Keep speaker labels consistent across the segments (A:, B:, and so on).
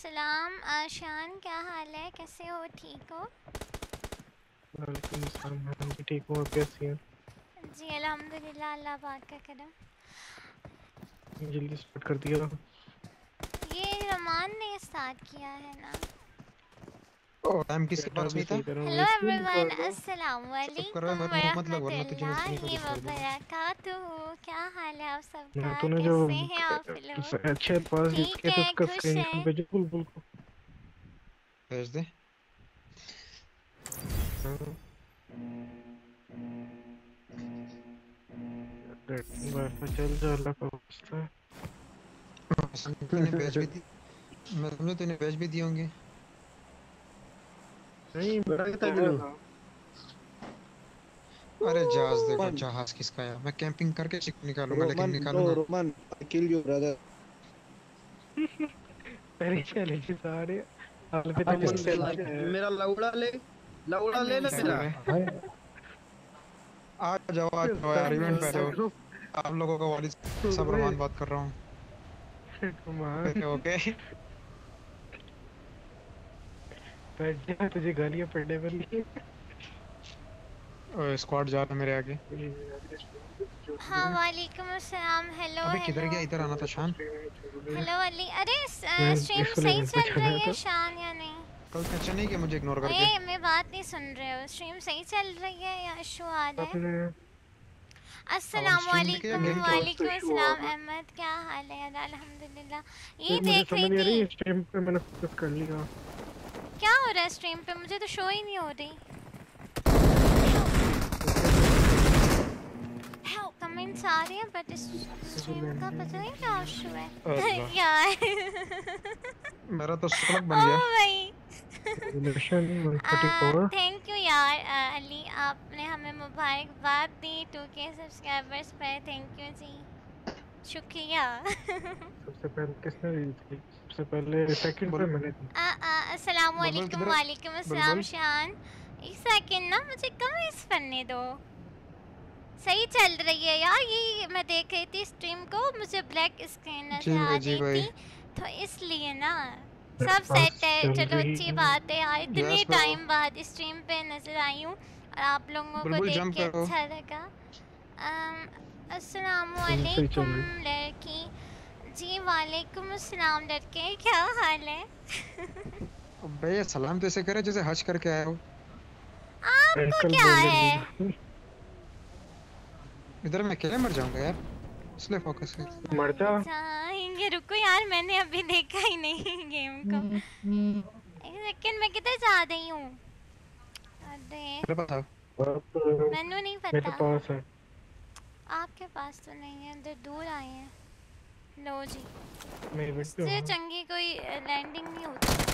A: अस्सलाम। शान क्या हाल है, कैसे हो, ठीक हो?
B: वालेकुम अस्सलाम। मैं भी ठीक हूँ। आप कैसी हैं?
A: जी अल्हम्दुलिल्लाह, अल्लाह पाक का करम।
B: जल्दी स्टार्ट कर दिया।
A: ये रमान ने स्टार्ट किया है ना।
C: टाइम किसके
B: डेटा
C: पास
B: भी
C: नहीं था।
B: सही कर रहा हूँ।
A: हेलो
B: एक मिनट
A: एवरीवन,
B: रुको।
A: अस्सलाम
C: सब कर रहा है
A: वालेकुम
C: मेरे मुंह मत लग वरना तुझे मैं स्क्रीन को
A: वरहमतुल्लाहि
C: डिस्ट्रॉय दूंगा।
A: वबरकातुहू। क्या हाल है आप सबका,
B: मैं तूने जो
A: कैसे हैं आप लोग?
B: अच्छे अल्फाज यूज
A: ठीक
B: किए थे
A: है,
B: उसका
A: खुश
B: स्क्रीनशॉट
A: हैं?
B: भेजो बुलबुल को।
C: भेज दे।
B: हाँ, वाईफाई चल जा, अल्लाह का वास्ता है।
C: तूने भेज भी दी। मैं समझा तूने भेज भी दिए होंगे।
B: नहीं
D: बड़ा कितना
B: भेजा
D: किलो
B: था।
C: अरे जहाज देखो,
D: रोमन
C: जहाज किसका है। मैं कैंपिंग करके चिक निकालूंगा, लेकिन
D: रोमन नो
C: निकालूंगा।
D: Roman I kill you brother
B: पहले चैलेंजेस आ रहे हैं। हाल पे तो
D: someone
B: just
D: they
B: challenge
D: like
B: है।
D: मेरा लौड़ा ले लौड़ा ले ना
C: क्या
A: अनीस।
C: कर
D: मेरा
C: रहे हैं? आ जाओ यार, इवेंट पे आ
A: अनीस
C: जाओ। आप लोगों का वालिद सब रोमान बात कर रहा हूँ।
B: कमाल।
C: Okay okay.
B: बैठ जा, तुझे गालियां पड़ने वाली
C: स्क्वाड जा रहा है मेरे आगे।
A: हाँ वालेकुम अस्सलाम। हेलो
C: अबे किधर
A: हेलो।
C: गया? इधर आना था शान।
A: हेलो अली। अरे
B: मैं
A: स्ट्रीम
B: इसको
A: सही
B: लेवल पे
A: चल रही
B: चढ़ाया
A: है
B: था।
A: शान या नहीं?
C: कल से अच्छा नहीं कि मुझे इग्नोर करके।
A: ओए मैं बात नहीं सुन रहे हो, स्ट्रीम सही चल रही है या इशू आ रहा है?
B: आपने
C: हमारी
A: अस्सलाम
C: स्ट्रीम देखे या
A: वालेकुम।
C: गेम के?
B: पास तो
A: वालेकुम
B: इशू आ
A: अस्सलाम
B: रहा
A: अहमद, क्या हाल है? अल्हम्दुलिल्लाह।
B: है।
A: ये
B: मुझे
A: देख रही
B: समझ नहीं आ
A: थी।
B: रही, इस टाइम पे मैंने फोकस कर लिया।
A: क्या हो रहा है स्ट्रीम पे, मुझे तो शो ही नहीं हो रही। कमेंट्स आ रही हैं बट इस स्ट्रीम का पता नहीं क्या इशू है।
C: अल्लाह,
A: यार
C: मेरा तो सुकलक बन
A: ओ
C: गया।
A: भाई।
B: रेजोल्यूशन 144।
A: थैंक यू यार अली, आपने हमें मुबारकबाद दी 2K सब्सक्राइबर्स पर। थैंक यू जी, शुक्रिया।
B: सबसे पहले किसने दी थी? सबसे पहले सेकंड पे
C: बुल
B: मैंने दी।
A: अस्सलाम
C: बुलबुल
A: वालेकुम।
C: किधर है?
A: वालेकुम अस्सलाम
C: बुलबुल
A: शान। एक सेकंड ना, मुझे कमेंट्स पढ़ने दो। सही चल रही है यार, ये मैं देख रही थी स्ट्रीम को, मुझे ब्लैक स्क्रीन नजर आ
C: जी
A: रही
C: भाई।
A: थी तो इसलिए ना।
B: मेरे
A: सब
B: पास
A: सेट है,
B: चल
A: चलो
B: रही
A: अच्छी
B: है।
A: बात है यार, इतने
C: यस ब्रो।
A: टाइम बाद स्ट्रीम पे नजर आई हूँ और आप लोगों को
C: बुलबुल
A: देख
C: जंप
A: के
C: करो।
A: अच्छा लगा। अस्सलाम
B: सही चल
A: वालेकुम
B: रही है।
A: लड़की। जी वालेकुम अस्सलाम लड़के, क्या हाल है?
C: अबे ये सलाम तो ऐसे करे जैसे हज करके आए हो।
A: आपको
B: अंकल
A: क्या
B: बोल
A: है?
B: रही।
C: इधर मैं अकेले मर जाऊंगा यार, इसलिए फोकस कर।
A: तुमको
B: मर
A: मर
B: जा।
A: जाएंगे। रुको यार, मैंने अभी देखा ही नहीं गेम को। एक सेकंड, मैं किधर जा रही हूँ? अरे
C: मेरे पास आओ।
B: आप
A: मैंने नहीं
B: मेरे
A: पता।
B: पास है।
A: आपके पास तो नहीं है, इधर दूर आए हैं। लो जी।
B: मैं इवेंट पे
A: इससे
B: हूँ।
A: चंगी कोई लैंडिंग नहीं होती।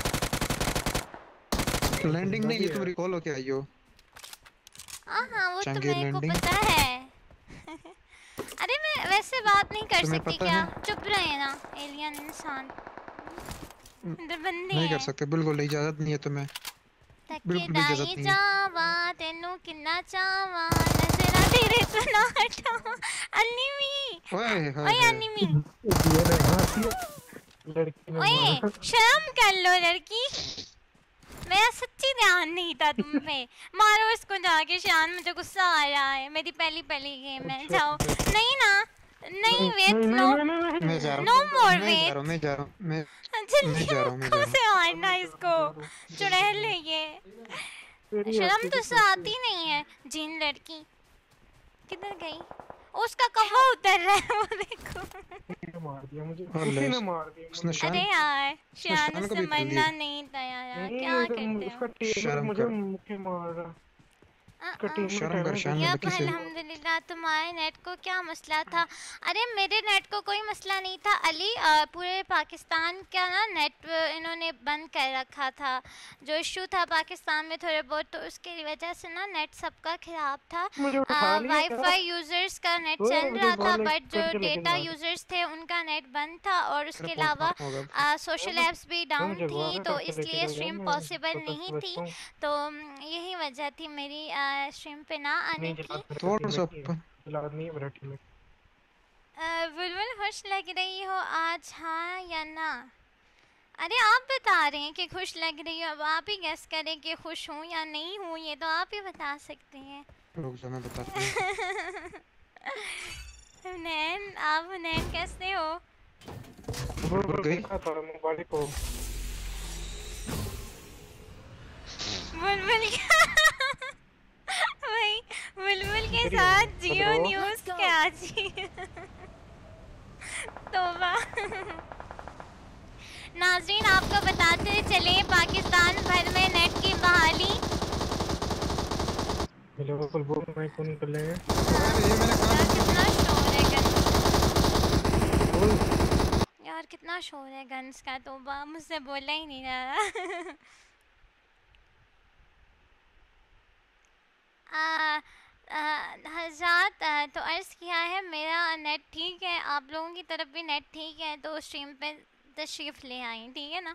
B: एक
C: लैंडिंग
B: बंदा
C: नहीं,
B: भी
C: ये
B: है।
C: तुम रिकॉल होके आई हो।
A: हाँ हाँ, वो तो
C: चंगे
A: मेरे को
C: लैंडिंग।
A: पता है। अरे मैं वैसे बात नहीं कर
C: तुम्हें
A: सकती
C: पता
A: क्या?
C: है?
A: चुप रहे ना एलियन इंसान। इधर बंदे
C: नहीं कर
A: हैं।
C: सकते, बिल्कुल इजाजत नहीं है तुम्हें। बिल्कुल भी इजाजत
A: तकदाई
C: नहीं है।
A: जावा तेनू किन्ना चावा, नजरा तेरे तो ना हटावा। अनिमी।
C: ओए हाय
A: ओए
C: हाय।
A: अनिमी।
B: दिया ने मार दिया। लड़की ने
A: ओए
B: मारा।
A: शर्म कर लो लड़की। मेरा सच्ची ध्यान नहीं था तुम पे। मारो इसको जाके शान, मुझे गुस्सा आ रहा है, मेरी पहली पहली गेम है।
B: अच्छा
A: जाओ। नहीं ना, नहीं
B: नहीं नहीं
A: वेट,
B: नहीं
A: नो।
B: नहीं नहीं
C: मैं जा
A: नो
C: रहा
A: मोर
C: हूँ, मैं जा रहा हूँ,
A: वेट।
C: मैं जा रहा हूँ, मैं
A: जल्दी
C: जा रहा हूँ, मैं जा
A: मुक्कों
C: रहा हूँ।
A: से मारना
B: मैं जा रहा हूँ,
A: इसको।
B: जा रहा हूँ।
A: चुड़ैल है ये।
B: तेरी
A: शर्म
B: आती
A: तो
B: थी
A: उसे
B: कैसे?
A: आती नहीं है। जीन लड़की किधर गई? उसका कव्वा उतर रहा है वो देखो।
B: उसी ने मार दिया मुझे।
C: ओले,
B: उसी ने मार दिया
C: उसने
B: मुझे।
A: अरे
C: शान
A: यार
C: उसने
A: शान,
C: शान को
A: उससे
C: भी किल दी।
A: मरना नहीं था यार,
B: नहीं
A: क्या
B: अगर
A: करते हो?
B: उसका टीममेट
C: शर्म
B: मुझे
C: कर।
B: मुझे मार रहा। उसका टीममेट
C: शर्म
B: है
C: कर
B: ना जो
C: शान,
A: यप
C: लड़की
B: मुझे
C: से।
B: मार रहा।
A: अल्हम्दुलिल्लाह। तुम्हारे नेट को क्या मसला था? अरे मेरे नेट को कोई मसला नहीं था अली, पूरे पाकिस्तान का ना नेट इन्होंने बंद कर रखा था। जो इशू था पाकिस्तान में थोड़े बहुत, तो उसकी वजह से ना नेट सबका ख़राब था।
B: मुझे उठा लिया क्या?
A: वाईफाई यूज़र्स का नेट
B: तो
A: चल
B: मुझे
A: रहा था,
B: बॉल एक
A: बट जो
B: करके लेके
A: डेटा
B: जा रहे।
A: यूज़र्स थे उनका नेट बंद था, और
C: तेरा
A: उसके
C: फोन
A: अलावा
C: खत्म होगा अब।
A: सोशल एप्स भी
B: मैं
A: डाउन
B: मुझे
A: थी,
B: वार
A: तो
B: करके लेके
A: इसलिए
B: चल जाए,
A: स्ट्रीम
B: मैं
A: पॉसिबल
B: बता
A: नहीं थी।
B: बचता हूँ।
A: तो यही वजह थी मेरी स्ट्रीम पे ना आने
B: नहीं
A: की।
B: जलाद मेरा
C: तोड़
B: टीममेट नहीं है।
C: सब।
B: जलाद नहीं है मेरा टीममेट।
A: बुलबुल खुश लग रही हो आज, हाँ या ना? अरे आप बता रहे हैं कि खुश लग रही हो, अब आप ही गेस करें कि खुश हूँ या नहीं हूँ, ये तो आप ही बता सकते हैं।
C: रुक जा मैं बताता हूँ।
A: हुनैन, आप हुनैन कैसे हो?
C: रुक गई।
B: मुबारक हो।
A: बुलबुल वही बुलबुल के साथ जियो न्यूज़ क्या जी। तौबा। नाज़रीन आपको बताते चले पाकिस्तान भर में नेट की बहाली।
B: हेलो बुलबुल माइक कौन कर ले हैं?
A: कितना शोर है यार, कितना शोर है गन्स का। तौबा, मुझसे बोला ही नहीं जा रहा। हज़रात, तो अर्ज़ किया है मेरा नेट ठीक है, आप लोगों की तरफ भी नेट ठीक है तो स्ट्रीम पे तशरीफ़ ले आएँ, ठीक है ना।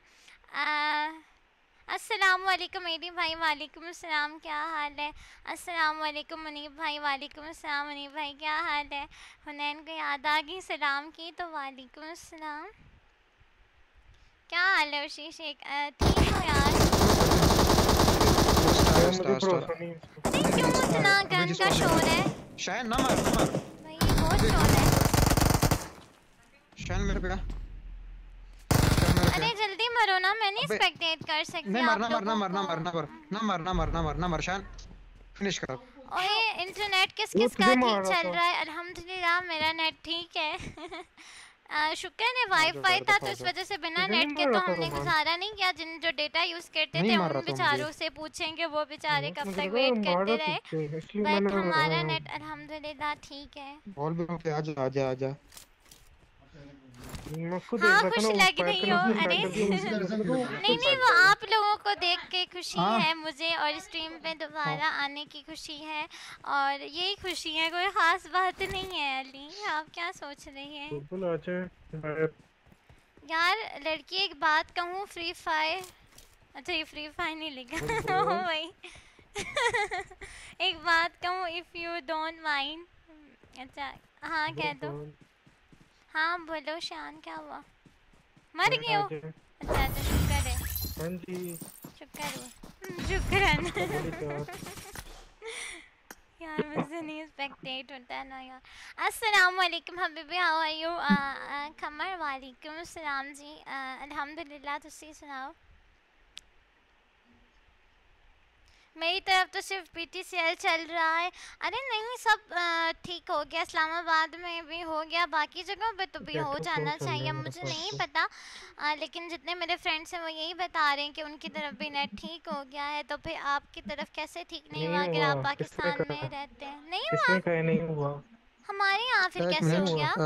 A: अस्सलाम वालेकुम मेरी भाई। वालेकुम अस्सलाम, क्या हाल है? अस्सलाम वालेकुम मुनीब भाई। वालेकुम अस्सलाम मुनीब भाई, क्या हाल है? हुनैन को याद आ गई सलाम की, तो वालेकुम अस्सलाम। क्या हाल है उशी शेख? ठीक हो यार?
B: मुझे भरोसा नहीं है इसमें।
A: अरे क्यों इतना गन का शोर है?
C: शायद ना मार ना मार।
A: भाई बहुत शोर है।
C: शायद मेरे पे
A: अरे जल्दी मरो ना, मैं नहीं स्पेक्टेट कर सकती
C: नहीं
A: आप
C: मरना
A: लोगों
C: मरना मरना
A: को।
C: मरना मर ना मरना मरना मरना मर शायद फिनिश कर।
A: ओए इंटरनेट किस
B: वो
A: किस का
B: तुझे मार
A: ठीक
B: रहा
A: चल
B: था।
A: रहा है? अल्हम्दुलिल्लाह मेरा नेट ठीक है। शुक्र है वाईफाई था तो इस वजह से बिना
B: तुझे
A: नेट
B: नहीं
A: के
B: मार
A: तो
B: रहा था
A: हमने
B: रोमान?
A: गुजारा नहीं किया। जिन जो डेटा यूज़ करते
C: नहीं
A: थे
C: मार
A: उन
C: रहा था मुझे।
A: बेचारों से पूछेंगे, वो बेचारे कब
B: मुझे
A: तक
B: लगा
A: वेट
B: मार
A: करते
B: रहा
A: रहे।
B: तुझे, इसलिए
A: बट
B: मैंने
A: हमारा नेट अल्हम्दुलिल्लाह ठीक है।
C: बॉल भी पे आजा आजा आजा।
B: मैं उसको देख
A: हाँ
B: रहा था
A: खुश
B: ना, वो
A: लग
B: फायर
A: रही
B: करना
A: हो?
B: उसने
A: अरे
B: स्टार्ट कर दिया, मुझे लगा कि वो
A: नहीं नहीं, वो आप लोगों को देख के खुशी
C: हाँ।
A: है मुझे, और स्ट्रीम पे दोबारा आने की खुशी है, और यही खुशी है, कोई ख़ास बात नहीं है। अली आप क्या सोच रही हैं
B: बुलबुल आ जाए।
A: यार? लड़की एक बात कहूँ, फ्री फायर, अच्छा ये फ्री फायर नहीं लिखा।
B: बुलबुल
A: वही। एक बात कहूँ, इफ़ यू डोंट माइंड। अच्छा हाँ कह दो।
B: बुलबुल
A: हाँ बोलो शान, क्या हुआ? मर गए
B: आ
A: हो?
B: जाए।
A: अच्छा अच्छा, शुक्र है,
B: हाँ जी।
A: शुक्र हुआ, शुक्रान।
B: बोली प्यार।
A: यार मुझसे नहीं स्पेक्टेट होता है ना यार। अस्सलाम वालेकुम हबीबी, हाउ आर यू? कमर वालेकुम अस्सलाम जी। अल्हम्दुलिल्लाह, तुसी सुनाओ? मेरी तरफ तो सिर्फ पीटीसीएल चल रहा है। अरे नहीं, सब ठीक हो गया, इस्लामाबाद में भी हो गया, बाकी जगहों पे तो भी हो
B: नेटवर्क स्लो
A: जाना
B: चल रहा
A: चाहिए,
B: है मेरे
A: मुझे
B: पास
A: नहीं
B: तो।
A: पता। लेकिन जितने मेरे फ्रेंड्स हैं वो यही बता रहे हैं कि उनकी तरफ भी नेट ठीक हो गया है। तो फिर आपकी तरफ कैसे ठीक नहीं
B: नहीं
A: हुआ अगर आप
B: हुआ, किसने
A: पाकिस्तान में
B: कहा?
A: रहते हैं? नहीं हुआ?
B: किसने कहा नहीं हुआ?
A: हमारे यहाँ फिर
C: एक
A: कैसे
B: नहीं
A: हो
C: मिनट।
B: हुआ।
A: गया?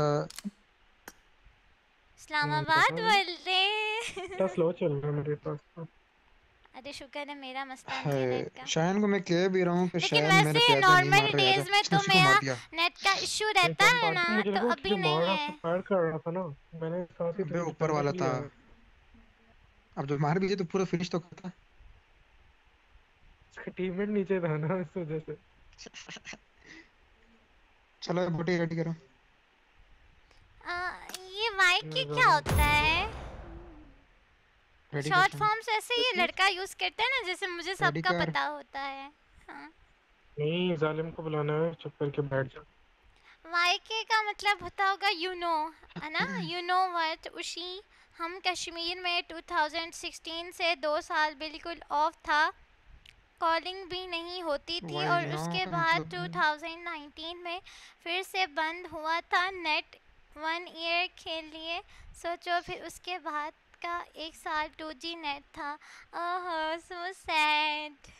B: पता
A: इस्लामाबाद
B: नहीं,
A: बोल
B: इतना
A: रहे।
B: स्लो चल रहा है मेरे पास तो।
A: अरे शुक्र है मेरा मसला नहीं है नेट
C: है
A: का।
C: शायन को मैं कह भी रहा हूँ कि
A: लेकिन
C: शायन मेरे
A: वैसे
C: पे आजा, नहीं
A: नॉर्मल
C: मार रहे आजा,
A: डेज में
C: इसने
A: तो
C: उसी को
A: मेरा
C: मार दिया।
A: नेट का इशू
B: नहीं
A: रहता
B: तुम
A: है
B: बाकी,
A: ना,
B: मुझे
A: तो
B: लगा
A: अभी
B: तुझे मार
A: नहीं
B: रहा था,
A: है।
B: फायर कर रहा था ना, मैंने साथ ही
C: अबे
B: तुझे
C: ऊपर
B: बचाने
C: वाला
B: के
C: था।
B: लिए आया।
C: अब जो मार भी जाए तो पूरा फिनिश तो करता।
B: उसका टीममेट नीचे था ना, इस वजह से।
C: चलो बोटी रेडी करो।
A: ये वाई
B: मैं
A: की
B: जा
A: क्या
B: रहा हूँ।
A: होता है?
C: रेडी कर
A: शॉर्ट
C: शायन।
A: फॉर्म्स ऐसे ये लड़का यूज करता है ना, जैसे मुझे
C: रेडी
A: सबका
C: कर।
A: पता होता है। हाँ।
B: नहीं, जालिम को बुलाना है, चुप करके बैठ जा।
A: वाई के का मतलब होता होगा यू नो, है ना? यू नो व्हाट उशी। हम कश्मीर में 2016 से 2 साल बिल्कुल ऑफ था, कॉलिंग भी नहीं होती थी,
C: वाई
A: और
C: नो
A: उसके
C: का
A: बाद
C: मतलब
A: 2019 में फिर से बंद हुआ था नेट 1 ईयर के लिए। सोचो फिर उसके बाद का 1 साल 2G नेट था। ओहो सो सैड।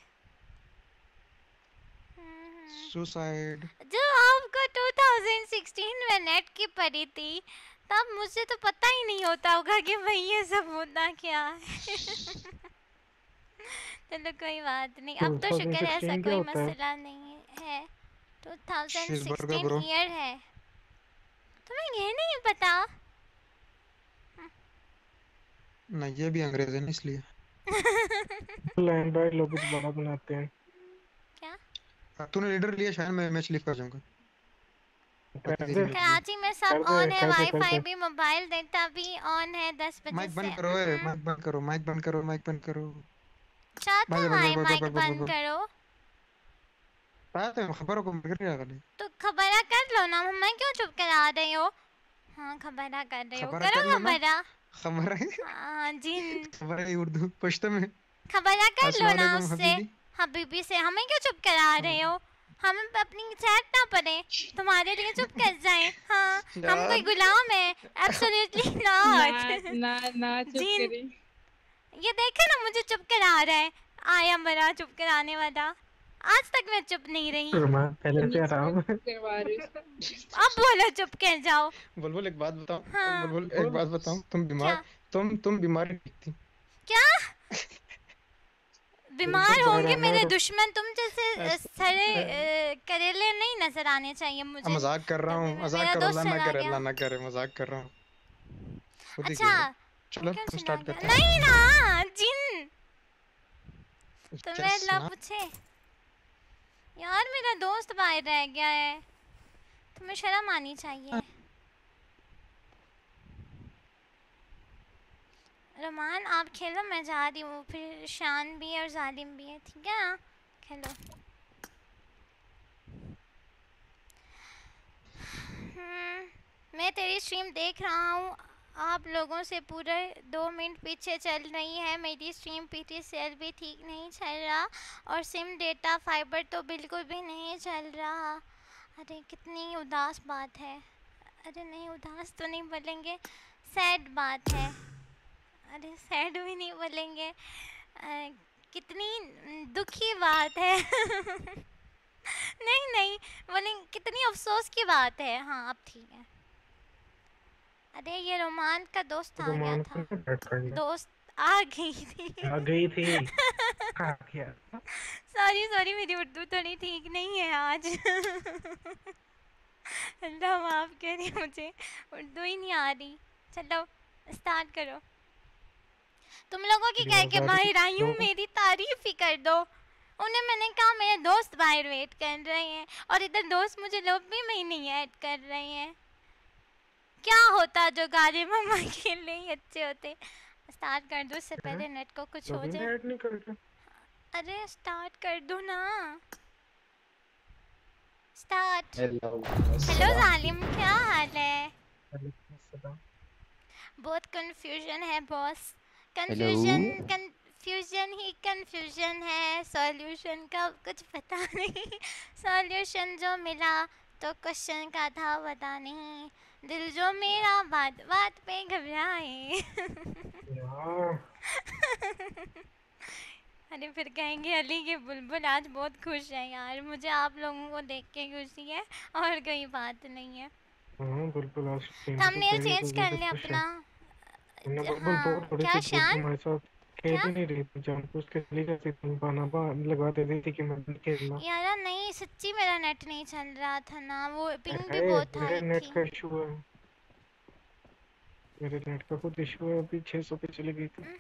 C: सुसाइड।
A: जो आपको 2016 में नेट की पड़ी थी, तब मुझे तो पता ही नहीं होता होगा कि भाई ये सब होता क्या है। चलो कोई बात नहीं, अब तो शुक्र है ऐसा
B: 2016 क्या
A: कोई
B: होता है?
A: मसला नहीं है।
C: शीज बर्गर
A: 2016
C: ब्रो।
A: ईयर है, तुम्हें ये नहीं पता?
C: नहीं ये भी अंग्रेज है ना इसलिए।
B: लैंड बाय लोग बड़ा बनाते हैं।
A: क्या?
C: तूने लीडर लिया शायन, मैं मैच लीव कर जाऊंगा। बातें
B: कर
C: तेरी
B: दे
C: बज रही
A: कराची में सब
B: कर दे
A: ऑन है,
B: कर दे कर
A: वाईफाई
B: दे।
A: भी, मोबाइल डेटा भी ऑन है 10 बजे
C: माइक
A: से।
C: बंद करो, माइक बंद करो, माइक बंद करो, माइक बंद करो।
A: चाहता
C: भाई
A: भाई
C: भाई
A: माइक बंद
C: भाई
A: करो
C: बात है, खबरों को कर रहा है।
A: तो खबरा कर लो ना, मैं क्यों चुप करा रहे हो? हाँ खबरा कर रहे हो,
C: खबर
A: करो
C: कर लो ना।
A: खबरा।
C: खबर है।
A: हाँ जिन
C: खबर है उर्दू पश्तो में।
A: खबरा कर लो
C: अस्सलाम
A: ना
C: वालेकुम
A: उससे,
C: हबीबी।
A: हबीबी से। हमें क्यों चुप करा रहे हो? हम अपनी चैट ना पढ़े तुम्हारे लिए चुप कर जाए? हाँ हम कोई
C: यार
A: गुलाम है? एब्सोल्युटली
E: ना
A: नॉट।
E: ना ना चुप
A: जिन
E: करी।
A: ये देखे ना मुझे चुप करा रहा है, आया मेरा चुप कराने वाला। आज तक मैं चुप नहीं रही,
B: रुमान पहले से
E: तमीज में
B: आराम है।
E: चुप करवा रही उसको।
A: अब बोलो चुप कर जाओ।
C: बुलबुल एक बात बताओ,
A: हाँ
C: बुलबुल एक बात बताओ, तुम बीमार,
A: क्या
C: तुम बीमार नहीं दिखती।
A: क्या बीमार
B: बिल्कुल
A: होंगे
B: बराबर
A: मेरे
B: है।
A: दुश्मन? तुम जैसे सड़े
C: ऐस-
A: करेले नहीं नजर आने चाहिए
C: अब
A: मुझे।
C: मजाक कर रहा हूँ, मजाक
A: मेरा
C: करो,
A: दोस्त
C: अल्लाह ना
A: चला
C: करे,
A: गया।
C: अल्लाह ना करे, मजाक कर रहा हूँ। खुद ही
A: अच्छा
C: कह लो।
A: वो
C: चलो
A: क्यों
C: हम
A: चला
C: स्टार्ट
A: गया?
C: करते हैं।
A: नहीं ना जिन, तुम्हें
C: चेस
A: अल्लाह
C: ना।
A: पूछे। यार मेरा दोस्त बाहर रह गया है, तुम्हें शर्म आनी चाहिए। रोमान आप खेलो, मैं जा रही हूँ, फिर शान भी है और जालिम भी है, ठीक है ना? खेलो। मैं तेरी स्ट्रीम देख रहा हूँ, आप लोगों से पूरे 2 मिनट पीछे चल रही है मेरी स्ट्रीम। पीटी सेल भी ठीक नहीं चल रहा और सिम डेटा फाइबर तो बिल्कुल भी नहीं चल रहा। अरे कितनी उदास बात है। अरे नहीं उदास तो नहीं बोलेंगे, सैड बात है। अरे सैड भी नहीं बोलेंगे, कितनी दुखी बात है। नहीं नहीं बोलेंगे कितनी अफसोस की बात है। हाँ अब ठीक है। अरे ये रोमान का दोस्त आ गया
B: रुमान को
A: था,
B: ना बैठ कर ले।
A: दोस्त आ गई थी।
B: आ गई थी। आ गया।
A: सॉरी सॉरी मेरी उर्दू थोड़ी ठीक नहीं है आज। अल्लाह माफ़ करे, मुझे उर्दू ही नहीं आ रही। चलो स्टार्ट करो। तुम लोगों की कह के बाहर आई हूँ, मेरी तारीफ ही कर दो। उन्हें मैंने कहा मेरे दोस्त बाहर वेट कर रहे हैं और इधर दोस्त मुझे लॉबी में ही नहीं ऐड कर रहे हैं। क्या होता जो गारे मम्मा खेलने ही अच्छे होते। स्टार्ट कर दो उससे पहले नेट को कुछ हो
B: लॉबी में
A: जाए।
B: ऐड नहीं कर रहा।
A: अरे स्टार्ट कर दो ना, स्टार्ट।
D: हेलो
A: हेलो जालिम, क्या हाल है?
B: वालेकुम अस्सलाम।
A: बहुत कंफ्यूजन है बॉस।
D: हेलो
A: कंफ्यूजन ही कंफ्यूजन है, सॉल्यूशन का कुछ पता नहीं। सॉल्यूशन जो मिला तो क्वेश्चन का था पता नहीं। दिल जो मेरा बात बात पे घबराए।
B: यार
A: अरे फिर कहेंगे अली के बुलबुल आज बहुत खुश है। यार मुझे आप लोगों को देख के खुशी है और कोई बात नहीं है।
B: हाँ बिल्कुल आज टीम तो
A: थंबनेल
B: तेरी
A: चेंज
B: वजह
A: कर
B: से
A: ले
B: खुश है।
A: अपना।
B: वरना बुलबुल
A: हाँ
B: बहुत थोड़ी
A: क्या
B: सी दूर
A: शान,
B: तुम्हारे साथ खेल
A: क्या?
B: ही नहीं रही थी, जानबूझ के चली जाती थी, बहाना लगा देती थी कि मैं नहीं खेलना।
A: यार नहीं सच्ची मेरा नेट नहीं चल रहा था ना, वो पिंग भी
B: है
A: बहुत
B: मेरे
A: हाई
B: नेट
A: थी।
B: का इशू है, मेरे नेट का खुद इशू है। अभी 600 पे चली गई थी।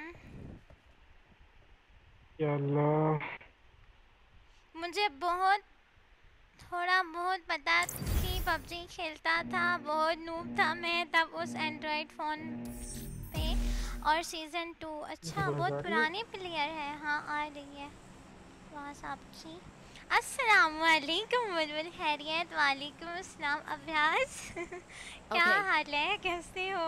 B: या अल्लाह।
A: मुझे बहुत थोड़ा बहुत पता कि पबजी खेलता था, बहुत नूब था मैं तब उस एंड्रॉयड फ़ोन पे। और सीज़न 2 अच्छा बहुत पुरानी प्लेयर है। हाँ आ रही है आवाज़ आपकी। अस्सलाम वालेकुम बुलबुल, खैरियत? वालेकुम अस्सलाम अभ्यास। क्या हाल है, कैसे हो?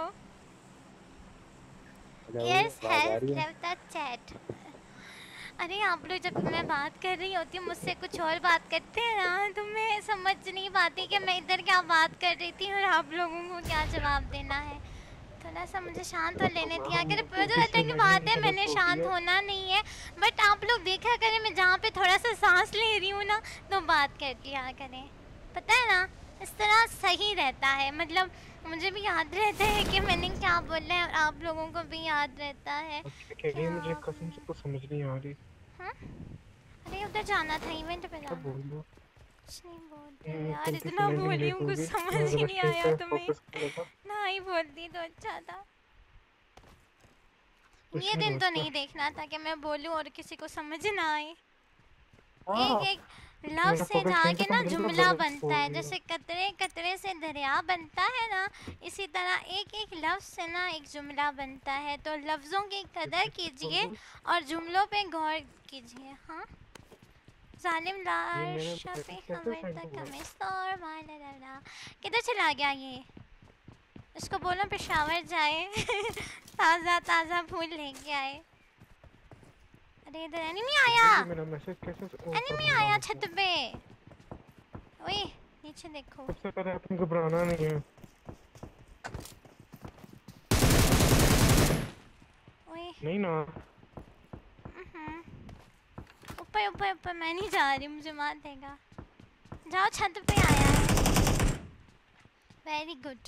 A: Yes help leave the chat. अरे आप लोग जब मैं बात कर रही होती हूँ मुझसे कुछ और बात करते हैं ना, तो मैं समझ नहीं पाती कि मैं इधर क्या बात कर रही थी और आप लोगों को क्या जवाब देना है। थोड़ा सा मुझे शांत हो लेने दिया करें। मुझे लगता है कि बात है मैंने शांत होना नहीं है, बट आप लोग देखा करें मैं जहाँ पे थोड़ा सा सांस ले रही हूँ ना तो बात कर लिया करें, पता है ना? इस तरह सही रहता है, मतलब मुझे भी याद रहता है कि मैंने क्या बोला है और आप लोगों को भी याद रहता है।
B: क्या मुझे कसम से कुछ समझ नहीं आ रही।
A: हाँ? अरे उधर जाना था, इवेंट पे
B: क्या
A: जाना।
B: बोल दो।
A: कुछ नहीं बोलती यार,
B: कल की
A: इतना
B: लैंडिंग
A: बोली
B: लेट
A: हूँ कुछ
B: होगी,
A: समझ
B: मैं
A: ही
B: जरा
A: नहीं
B: स्ट्रीम
A: आया
B: पे
A: तुम्हें।
B: फोकस कर लेता।
A: ना ही बोलती तो अच्छा था।
B: कुछ
A: ये
B: नहीं
A: दिन तो
B: होता।
A: नहीं देखना था कि मैं बोलूं और किसी को समझ ना आए। एक
B: हाँ
A: एक लव
B: मेरा
A: से
B: फोकस यहीं
A: जाके
B: पे
A: ना
B: कंप्लीट हो
A: जुमला
B: गया,
A: बनता है, जैसे कतरे कतरे से दरिया बनता है ना, इसी तरह एक एक लफ्ज़ से ना एक जुमला बनता है। तो लफ्ज़ों की कदर कीजिए और जुमलों पे गौर कीजिए। हाँ, जालिम
B: ये
A: लार
B: मेरे
A: शफी
B: मैसेज कैसे
A: खबर
B: सेंड
A: तक
B: हुआ?
A: कमिस्तार माला लाला। किधर चला गया ये? इसको बोलो पेशावर जाए ताज़ा ताज़ा फूल लेके आए। अरे इधर एनिमी आया,
B: ये मेरा मैसेज कैसे ऊपर
A: एनिमी
B: होगा
A: आया
B: मतलब?
A: छत पे। ओए नीचे देखो।
B: सबसे पहले आपको घबराना नहीं है।
A: ओए
B: नहीं ना,
A: ऊपर ऊपर ऊपर, मैं नहीं जा रही, मुझे मार देगा। जाओ, छत पे आया है। Very good.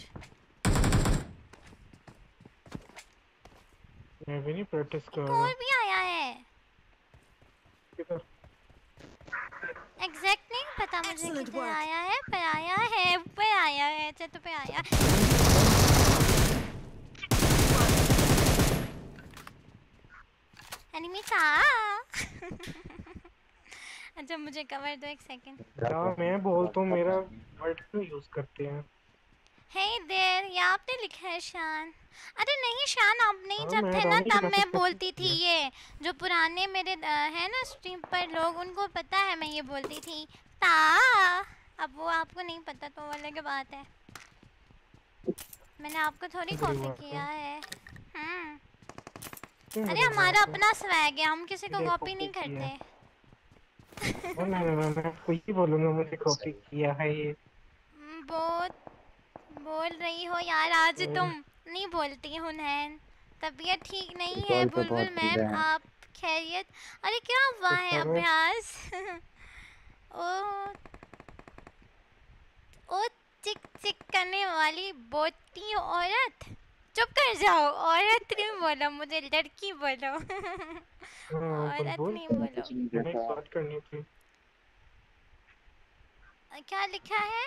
B: मैं भी नहीं प्रैक्टिस कर
A: एक
B: रहा।
A: और भी आया है।
B: किधर?
A: एग्जैक्ट नहीं पता मुझे
E: Excellent
A: किधर
E: work.
A: आया है, पर आया है, ऊपर आया है, छत पे आया है। एनिमी था। अच्छा मुझे कवर दो, एक सेकंड।
B: क्या मैं बोलता हूँ, मेरा वर्ड क्यों यूज करते हैं?
A: हे देर, ये आपने लिखा है शान। अरे नहीं शान, आप नहीं
B: हाँ,
A: जब
B: मैं
A: थे ना
B: रानी के
A: तब
B: मैसेज
A: मैं
B: कैसे
A: बोलती थी
B: किया?
A: ये। जो पुराने मेरे है ना स्ट्रीम पर लोग, उनको पता है मैं ये बोलती थी ता। अब वो आपको नहीं पता तो वो अलग बात है। मैंने आपको थोड़ी
B: बुरी
A: कॉपी
B: बात
A: किया है।
B: क्यों
A: अरे
B: बुरी
A: हमारा
B: बात है?
A: अपना स्वैग है, हम किसी को
B: मुझे
A: कॉपी
B: कॉपी
A: नहीं
B: किया है।
A: करते।
B: नहीं, मैं आपको ही बोलूंगा मुझे कॉपी किया है ये।
A: बहुत बोल रही हो यार आज तुम। नहीं बोलती हूँ नैन। तबीयत ठीक नहीं है बुलबुल मैम, आप खैरियत? अरे क्या हुआ
B: तो
A: है
B: करो।
A: अभ्यास? ओ ओ चिक चिक करने वाली बोती औरत, चुप कर जाओ। औरत नहीं बोलो, मुझे लड़की बोलो।
B: हाँ,
A: औरत
B: बुलबुल
A: नहीं बोलो।
B: मैंने एक बात करनी थी।
A: क्या लिखा है?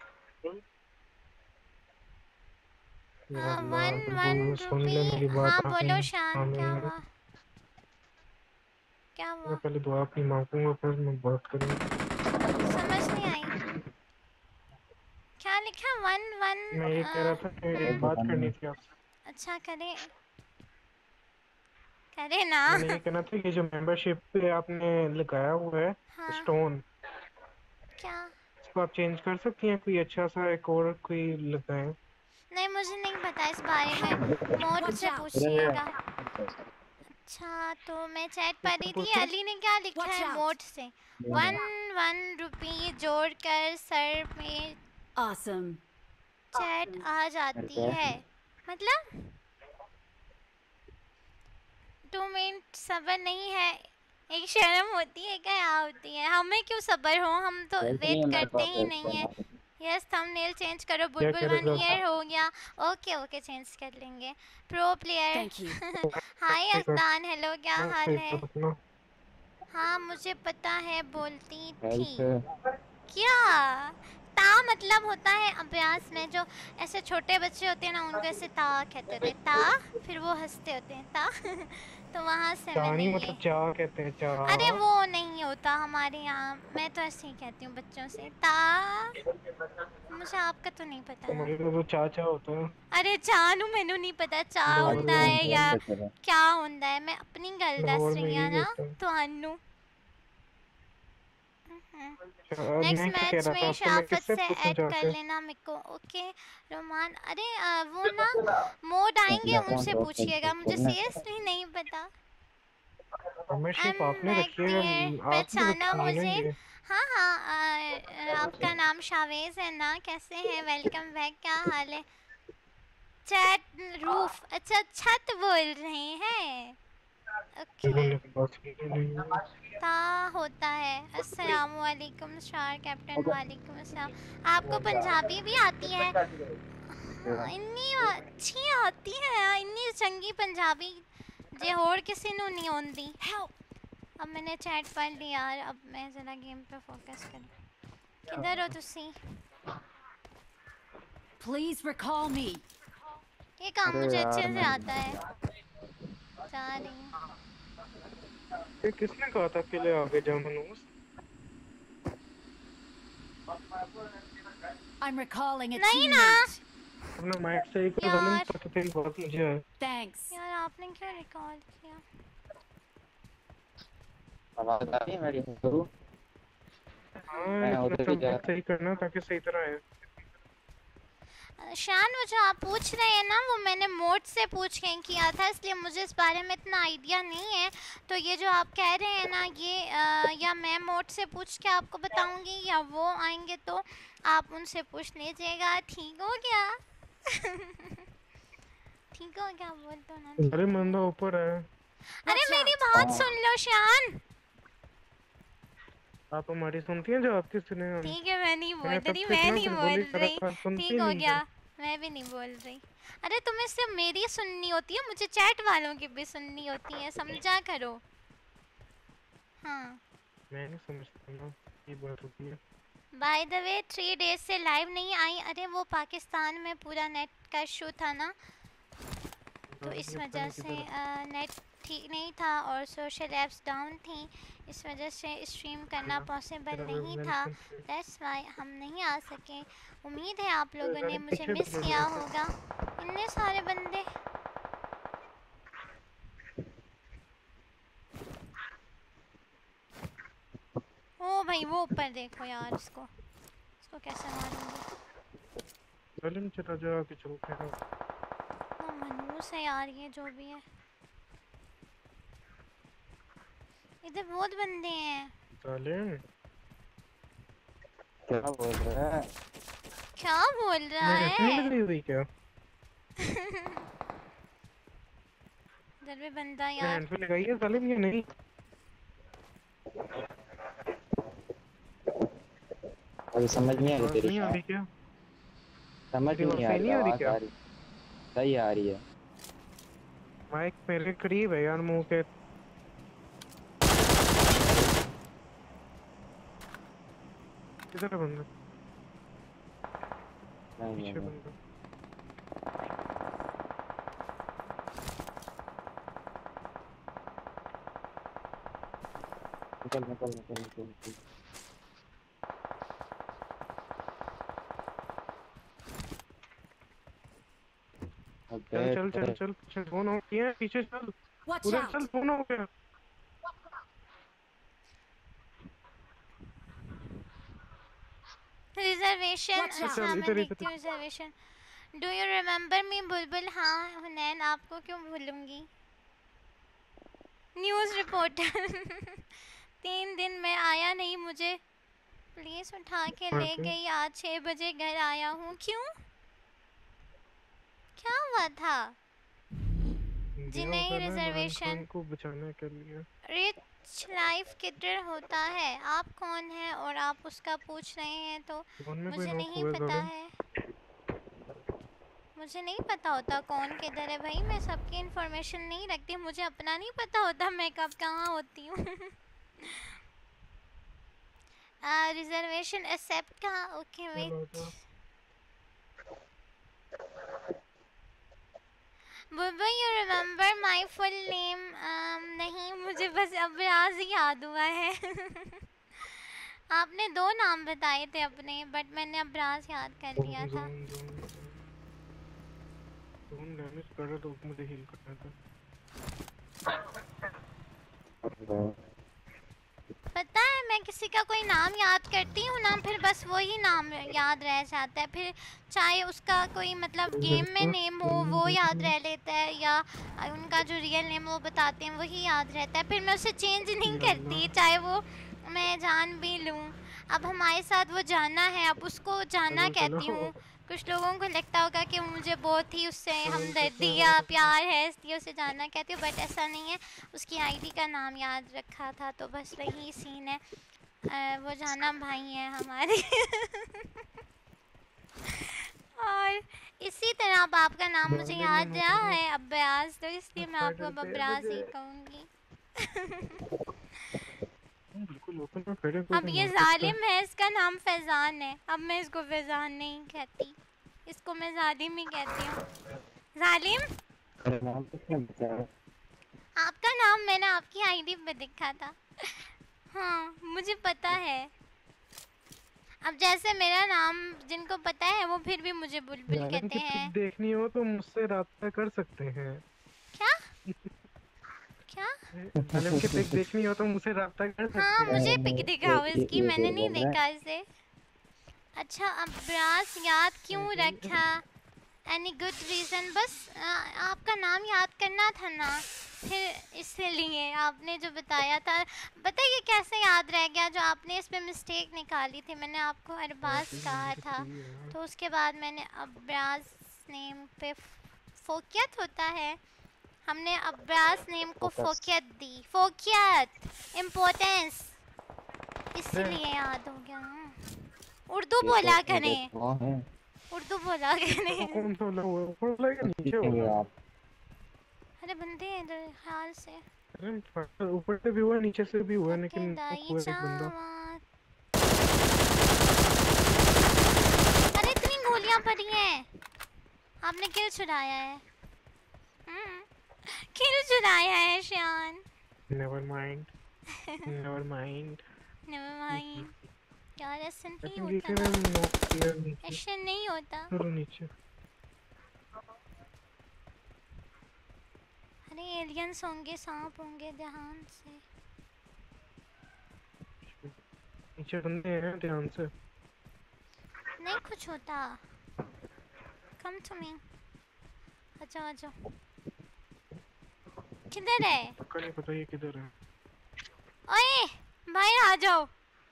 B: या अल्लाह,
A: वन वन
B: बुलबुल सुन ले
A: रुपी।
B: मेरी
A: हाँ
B: बात।
A: बोलो
B: आमीन
A: शान, क्या
B: आमीन।
A: हुआ? क्या
B: मैं
A: हुआ?
B: पहले दुआ अपनी मांगूंगा, फिर मैं बात करूंगा।
A: समझ नहीं आई। क्या लिखा? One one.
B: मैं ये कह रहा था कि एक बात करनी थी आपसे।
A: अच्छा करे, करे ना।
B: मैंने ये कहना था कि जो मेंबरशिप पे आपने लगाया हुआ है
A: हाँ
B: स्टोन,
A: क्या?
B: इसको आप चेंज कर सकती हैं? कोई अच्छा सा एक और कोई लगाएं।
A: नहीं मुझे नहीं पता इस बारे में, मोड
E: Watch
A: से
E: out.
A: पूछिएगा। अच्छा तो मैं चैट पढ़
B: किससे
A: रही थी,
B: पूछे?
A: अली ने क्या लिखा
E: Watch
A: है
E: out.
A: मोड से। वन वन रुपी जोड़कर सर में
E: Awesome.
A: चैट आ जाती है, मतलब 2 मिनट सबर नहीं है? एक शर्म होती है क्या? यहाँ होती है, हमें क्यों सबर हो, हम तो वेट करते ही नहीं है। यस थंबनेल चेंज करो,
B: क्या
A: बुलबुल
B: करेगा?
A: 1 ईयर हो गया। ओके ओके चेंज कर लेंगे। Pro player.
E: Thank you.
A: Hi Azdan, hello, क्या हाल
B: सही
A: है?
B: कर अपना।
A: हाँ मुझे पता है, बोलती थी। क्या ता मतलब होता है अभ्यास में, जो ऐसे छोटे बच्चे होते हैं ना उनको ऐसे ता कहते होते हैं, ता, फिर वो हंसते होते हैं ता। तो वहाँ से मैंने
B: चानी
A: ये।
B: मतलब चाह कहते हैं,
A: अरे
B: चाह।
A: वो नहीं होता हमारे यहाँ, मैं तो ऐसे ही कहती हूँ बच्चों से ता। मुझे आपका तो नहीं पता
B: तो
A: ना।
B: मुझे तो चाचा होता है।
A: अरे चानू मैनू नहीं पता चा
B: लाहौर
A: होता है
B: में,
A: या क्या होता है, मैं अपनी गल दस
B: लाहौर में
A: रही हूँ
B: यही
A: ना
B: होता है।
A: थानू।
B: अच्छा,
A: नेक्स्ट
B: मैं क्या कह
A: मैच
B: रहा था
A: में
B: आपको, मैं
A: शाफत
B: किससे
A: से
B: पूछूं
A: ऐड कर
B: जाके?
A: लेना मेरे को। ओके रोमान, अरे वो ना मोड आएंगे उनसे पूछिएगा, मुझे सीरियसली नहीं पता। आई
B: मेंबरशिप
A: एम
B: आपने
A: बैक
B: रखी है,
A: डियर,
B: आपने
A: पहचाना
B: रखी है ना
A: मुझे?
B: ये?
A: हाँ हाँ आपका नाम शावेज है ना, कैसे हैं? वेलकम बैक, क्या हाल है? चैट रूफ, अच्छा छत बोल रहे हैं। ओके
B: बोलने की बात ही नहीं है।
A: ता होता है। अस्सलाम वालेकुम स्टार कैप्टन, वालेकुम अस्सलाम। आपको पंजाबी भी आती है? हाँ इन्नी अच्छी आती है, इन्नी चंगी पंजाबी जे होर किसी ਨੂੰ नहीं आती।
E: Help.
A: अब मैंने चैट पढ़ लिया यार, अब मैं ज़रा गेम पे फोकस करूँ। किधर हो तुसी?
E: Please recall me.
A: ये काम मुझे अच्छे से आता है। जा रही हूँ।
B: ये किसने कहा था अकेले आगे जा मनूस?
E: I'm recalling a
A: नहीं ना
E: teammate.
B: अपना माइक सही कर
A: यार।
B: वॉल्यूम तो तेरी बहुत मुझे है।
E: Thanks.
A: यार आपने क्यों रिकॉल किया?
F: आवाज आ रही है मेरी? करूँ?
B: हाँ
F: मैं
B: लेकिन
F: उधर
B: अपना
F: भी जा
B: माइक सही करना ताकि सही तरह आए।
A: शान वो जो आप पूछ रहे हैं ना वो मैंने मोड से पूछ के किया था, इसलिए मुझे इस बारे में इतना आइडिया नहीं है। तो ये जो आप कह रहे हैं ना ये या मैं मोड से पूछ के आपको बताऊंगी या वो आएंगे तो आप उनसे पूछ लीजिएगा। ठीक हो गया? ठीक हो गया? बोल दो ना ठीक
B: अरे
A: हो
B: बंदा
A: गया।
B: ऊपर है।
A: अरे
E: Watch
A: मेरी
E: out.
A: बात सुन लो शान।
B: आप हमारी सुनती हैं जो आपकी सुने हम?
A: ठीक है मैं नहीं बोल
B: मैंने तब
A: रही,
B: से
A: मैं
B: इतना
A: नहीं
B: कुछ
A: बोल
B: बोली
A: रही।
B: आप सुनती
A: ठीक हो
B: नहीं
A: गया,
B: है।
A: मैं भी नहीं बोल रही। अरे तुम्हें सिर्फ मेरी सुननी होती है, मुझे चैट वालों की भी सुननी होती है, समझा करो। हाँ
B: मैं नहीं समझता ना ये बात होती है।
A: बाय द वे 3 डेज से लाइव नहीं आई। अरे वो पाकिस्तान में पूरा नेट का इशू था ना, तो इस वजह से नेट ठीक नहीं था और सोशल ऐप्स डाउन थी, इस वजह से स्ट्रीम करना पॉसिबल नहीं था। दैट्स वाई हम नहीं आ सके। उम्मीद है आप लोगों ने मुझे मिस किया होगा। इतने सारे बंदे। ओ भाई वो ऊपर देखो यार, इसको कैसे मारूंगी।
B: वॉल्यूम चला जा के चलते हैं।
A: ना मनूस है यार ये जो भी है। इधर बहुत बंदे हैं।
B: सालिम
F: क्या बोल रहा है?
A: क्या बोल रहा
B: मैं नहीं
A: है?
B: लगी हुई क्या?
A: इधर भी बंदा
B: मैं
A: यार।
B: हैंड पे लगाई है सालिम या नहीं?
F: अभी समझ नहीं आ रही
B: आवाज
F: तेरी
B: नहीं आ
F: शान।
B: रही क्या?
F: समझ
B: तेरी
F: नहीं
B: आवाज
F: आ
B: सही
F: रही,
B: नहीं आ रही
F: आवाज
B: क्या?
F: आ रही, सही आ रही है।
B: माइक मेरे करीब है यार मुंह के। किधर है बंदा?
F: नहीं
B: पीछे
F: नहीं
B: बंदा।
F: निकल निकल निकल निकल निकल।
B: चल चल चल चल पीछे फोन हो गया, पीछे चल।
E: Watch
B: उधर
E: out.
B: चल फोन हो गया।
A: रिजर्वेशन।
E: Watch out.
A: अच्छा मैं
B: इधर
A: देखती
B: इधर
A: हूँ reservation. Do you remember me Bulbul? हाँ हुनैन, आपको क्यों भूलूंगी। News reporter. 3 दिन में आया नहीं, मुझे पुलिस उठा के ले गई। आज 6 बजे घर आया हूँ। क्यों? क्या हुआ था? जी
B: दिया
A: नहीं
B: होगा ना इमरान
A: रिजर्वेशन।
B: खान को बचाने के लिए।
A: रिच लाइफ किधर होता है? आप कौन है और आप उसका पूछ रहे हैं तो
B: फोन में कोई
A: मुझे
B: नोक
A: नहीं
B: हुआ
A: पता
B: सालिम।
A: है। मुझे नहीं पता होता कौन किधर है भाई, मैं सबकी इन्फॉर्मेशन नहीं रखती, मुझे अपना नहीं पता होता मैं कब कहाँ होती हूँ। रिजर्वेशन एक्सेप्ट कहाँ? Okay wait. Bulbul you remember my full name? नहीं मुझे बस अब्राज ही याद हुआ है। आपने 2 नाम बताए थे अपने, बट मैंने अब्राज याद कर लिया था।
B: जोन डैमेज कर रहा तो मुझे हील करना था।
A: पता है मैं किसी का कोई नाम याद करती हूँ ना, फिर बस वही नाम याद रह जाता है, फिर चाहे उसका कोई मतलब गेम में नेम हो वो याद रह लेता है या उनका जो रियल नेम वो बताते हैं वही याद रहता है, फिर मैं उसे चेंज नहीं करती चाहे वो मैं जान भी लूँ। अब हमारे साथ वो जाना है, अब उसको जाना कहती हूँ। कुछ लोगों को लगता होगा कि मुझे बहुत ही उससे हमदर्दी या प्यार है इसलिए उसे जानना कहती हूँ, बट ऐसा नहीं है। उसकी आईडी का नाम याद रखा था तो बस वही सीन है। वो जाना भाई है हमारे। और इसी तरह अब आपका नाम मुझे याद रहा है अब्बास, तो इसलिए मैं आपको अब अब्राज ही कहूँगी।
B: बिल्कुल ओपन में खड़े
A: अब ये जालिम है, इसका नाम फैजान है, अब मैं इसको फैजान नहीं कहती, इसको मैं जालिम ही कहती हूँ। जालिम आपका नाम मैंने आपकी आईडी पे देखा था। हाँ मुझे पता है। अब जैसे मेरा नाम जिनको पता है वो फिर भी मुझे बुलबुल
B: जालिम
A: कहते
B: की
A: हैं।
B: पिक देखनी हो तो मुझसे राब्ता कर सकते हैं।
A: क्या क्या?
B: जालिम की पिक देखनी हो तो मुझसे राब्ता कर सकते
A: हाँ
B: हैं।
A: मुझे पिक दिखाओ इसकी,
F: ये
A: मैंने
F: बोल
A: नहीं
F: रहा है।
A: देखा इसे। अच्छा अब्रास याद क्यों रखा? Any good reason? बस आपका नाम याद करना था ना, फिर इसलिए आपने जो बताया था। बताइए कैसे याद रह गया? जो आपने इस पे मिस्टेक निकाली थी, मैंने आपको अरबाज कहा था तो उसके बाद मैंने अब्रास नेम पे फोकियत होता है, हमने अब्रास नेम को
F: Focus.
A: फोकियत दी। फोकियत इम्पोर्टेंस, इसलिए याद हो गया ना। उर्दू बोला करें,
F: कौन है?
A: उर्दू बोला करें।
B: कौन सा बोला हुआ? ऊपर वाला या नीचे
F: सीखेंगे
B: वाला?
F: आप।
A: अरे बंदे हैं इधर ख्याल से।
B: अरे ऊपर से भी हुआ नीचे से भी हुआ,
A: ओके
B: लेकिन
A: दाई
B: हुआ एक बंदा।
A: चावत। अरे इतनी गोलियां पड़ी हैं, आपने किल चुराया है। किल चुराया है Shaan.
B: Never mind, never mind.
A: Never mind. यार ऐसा
B: आई
A: नहीं
B: थिंक
A: होता
B: इसे
A: ना,
B: नॉक किया नीचे।
A: ऐसा नहीं होता।
B: चलो नीचे।
A: अरे एलियंस होंगे, सांप होंगे, ध्यान से।
B: नीचे बंदे हैं, ध्यान से।
A: नहीं कुछ होता। Come to me. अच्छा अच्छा, किधर है?
B: पक्का नहीं पता ये किधर है।
A: ओए बाहर आ जाओ।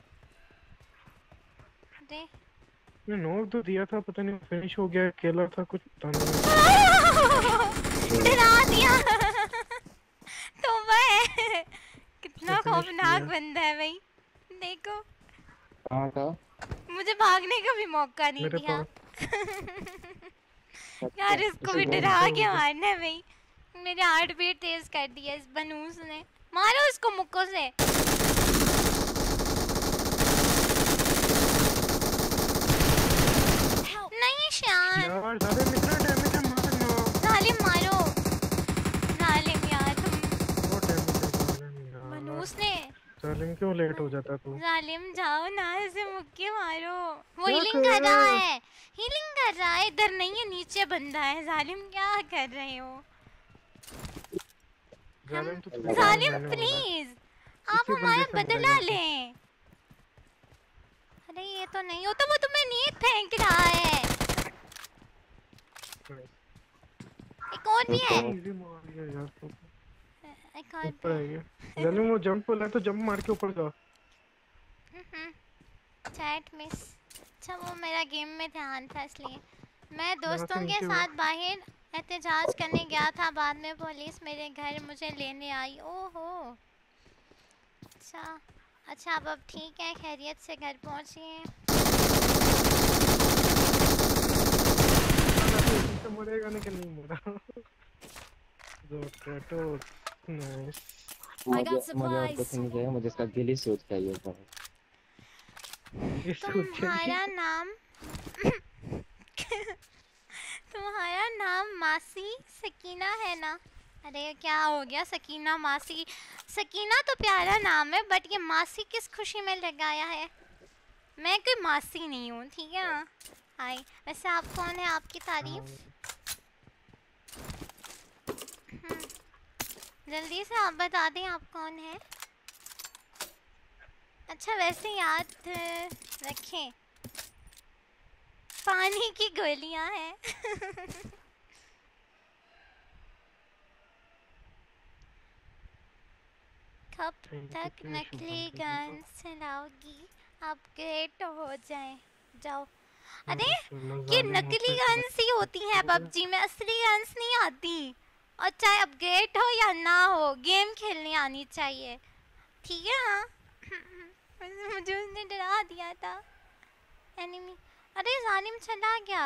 A: अरे
B: मैं नॉक तो दिया था, पता नहीं फिनिश हो गया, अकेला था, कुछ पता नहीं।
A: डरा दिया। तौबा है, कितना
B: फिनिश
A: खौफनाक
B: किया।
A: बंदा है भाई। देखो
F: कहाँ था?
A: मुझे भागने का भी मौका नहीं
B: मेरे
A: दिया।
F: अच्छा,
A: यार इसको भी
F: इसे बोल-
A: डरा के मारना है भाई। मेरे हार्ट बीट तेज कर दिया इस बनूस ने। मारो इसको मुक्कों से। नहीं शान,
B: यार जालिम इतना डैमेज है, मारना।
A: जालिम मारो। जालिम यार तुम,
B: बहुत डैमेज है जालिम यार।
A: बनूस ने।
B: जालिम क्यों लेट हो जाता तू?
A: जालिम जाओ ना, ऐसे मुक्के मारो। वो
B: क्या
A: हीलिंग
B: कर
A: कर
B: रहा
A: रहा
B: है?
A: है, हीलिंग कर रहा है। इधर नहीं है, नीचे बंदा है। जालिम क्या कर रहे हो?
B: जालिम तो
A: जालिम प्लीज आप
B: इसी बंदे
A: हमारा
B: से
A: बदला
B: मरेगा तू।
A: लें। अरे ये तो नहीं होता, वो तुम्हें नींद फेंक रहा है। एक और भी है,
B: इजी मार दिया यार तू।
A: एक और
B: ऊपर
A: भी है।
B: आइए। जालिम वो जंप वाला है तो जंप मार के ऊपर जा।
A: Chat miss. अच्छा वो मेरा गेम में ध्यान था इसलिए। मैं
B: से
A: दोस्तों के
B: नीचे
A: साथ बाहर एहतजाज करने गया था, बाद में पुलिस मेरे घर मुझे लेने आई। ओहो अच्छा अच्छा, अब ठीक है, खैरियत से घर पहुंचिए।
B: तो मरेगा नहीं कि नहीं मरा। जो टैटो नाइस।
E: I got
F: मुझे और
E: supplies.
F: कुछ नहीं चाहिए, मुझे इसका गिली सूट चाहिए था।
B: ये सोच
A: तुम्हारा नाम तुम्हारा नाम मासी सकीना है ना? अरे क्या हो गया सकीना मासी? सकीना तो प्यारा नाम है, बट ये मासी किस खुशी में लगाया है? मैं कोई मासी नहीं हूँ, ठीक है ना? हाय, वैसे आप कौन है? आपकी तारीफ। जल्दी से आप बता दें आप कौन है। अच्छा वैसे याद रखें, पानी की गोलियां हैं। कब तक नकली गन चलाओगी? अपग्रेड हो जाए जाओ। अरे ये नकली गन्स ही होती हैं पबजी में, असली गन्स नहीं आती। और चाहे अपग्रेड हो या ना हो, गेम खेलनी आनी चाहिए, ठीक है? हाँ मुझे उसने डरा दिया था एनिमी। अरे जालिम चला गया।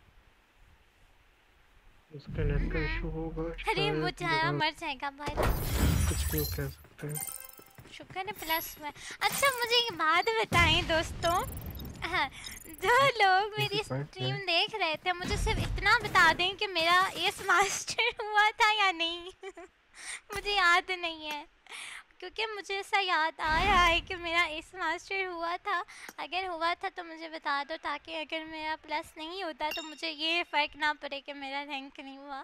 B: उसका नेट का इशू होगा
A: अरे वो
B: शायद,
A: चारा मर जाएगा भाई।
B: कुछ भी कह सकते हैं।
A: शुक्र है प्लस हुआ है। अच्छा मुझे ये बात बताएं दोस्तों, हाँ, जो लोग मेरी स्ट्रीम देख रहे थे, मुझे सिर्फ इतना बता दें कि मेरा एस मास्टर हुआ था या नहीं। मुझे याद नहीं है। क्योंकि मुझे ऐसा याद आ रहा है कि मेरा एस मास्टर हुआ था। अगर हुआ था तो मुझे बता दो, ताकि अगर मेरा प्लस नहीं होता तो मुझे ये फ़र्क ना पड़े कि मेरा रैंक नहीं हुआ।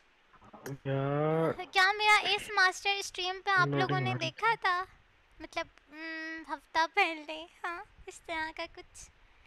B: यार
A: क्या मेरा एस मास्टर स्ट्रीम पे आप लोगों ने
B: लोडिंग
A: देखा था? मतलब हफ्ता पहले, हाँ इस तरह का कुछ।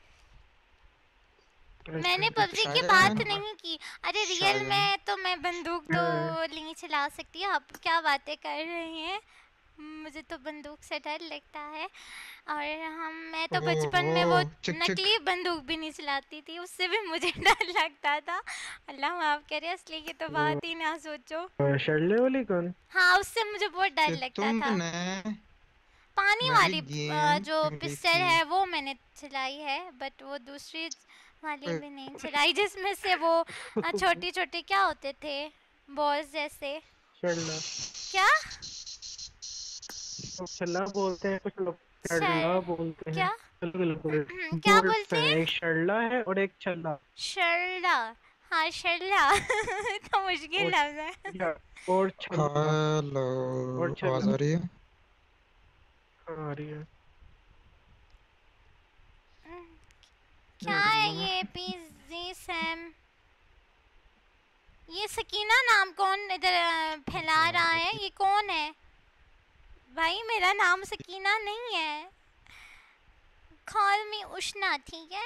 A: मैंने पबजी की बात नहीं की। अरे रियल में तो मैं बंदूक तो नहीं चला सकती। आप क्या बातें कर रहे हैं? मुझे तो बंदूक से डर लगता है। और मैं तो बचपन में वो नकली बंदूक भी नहीं चलाती थी, उससे भी मुझे डर लगता था। अल्लाह माफ करे, असली की तो बात ही ना सोचो।
B: शर्ले वाली कौन?
A: हाँ उससे मुझे बहुत डर लगता था। पानी वाली जो पिस्टल है वो मैंने चलाई है, बट वो दूसरी वाली भी नहीं चलाई जिसमें से वो छोटी छोटी क्या होते थे, बॉल्स जैसे।
B: शर्ला
A: क्या
B: शर्ला बोलते हैं कुछ लोग, शर्ला बोलते हैं।
A: क्या
B: क्या
A: बोलते हैं?
B: एक शर्ला है और एक छल्ला।
A: शर्ला, हाँ शर्ला तो मुश्किल लफ्ज है।
B: और छल्ला।
C: हेलो, आवाज आ रही है?
B: आ रही है।
A: क्या है ये पीजी सैम? ये सकीना नाम कौन इधर फैला रहा है? ये कौन है भाई? मेरा नाम सकीना नहीं है। कॉल मी उष्णा, ठीक है?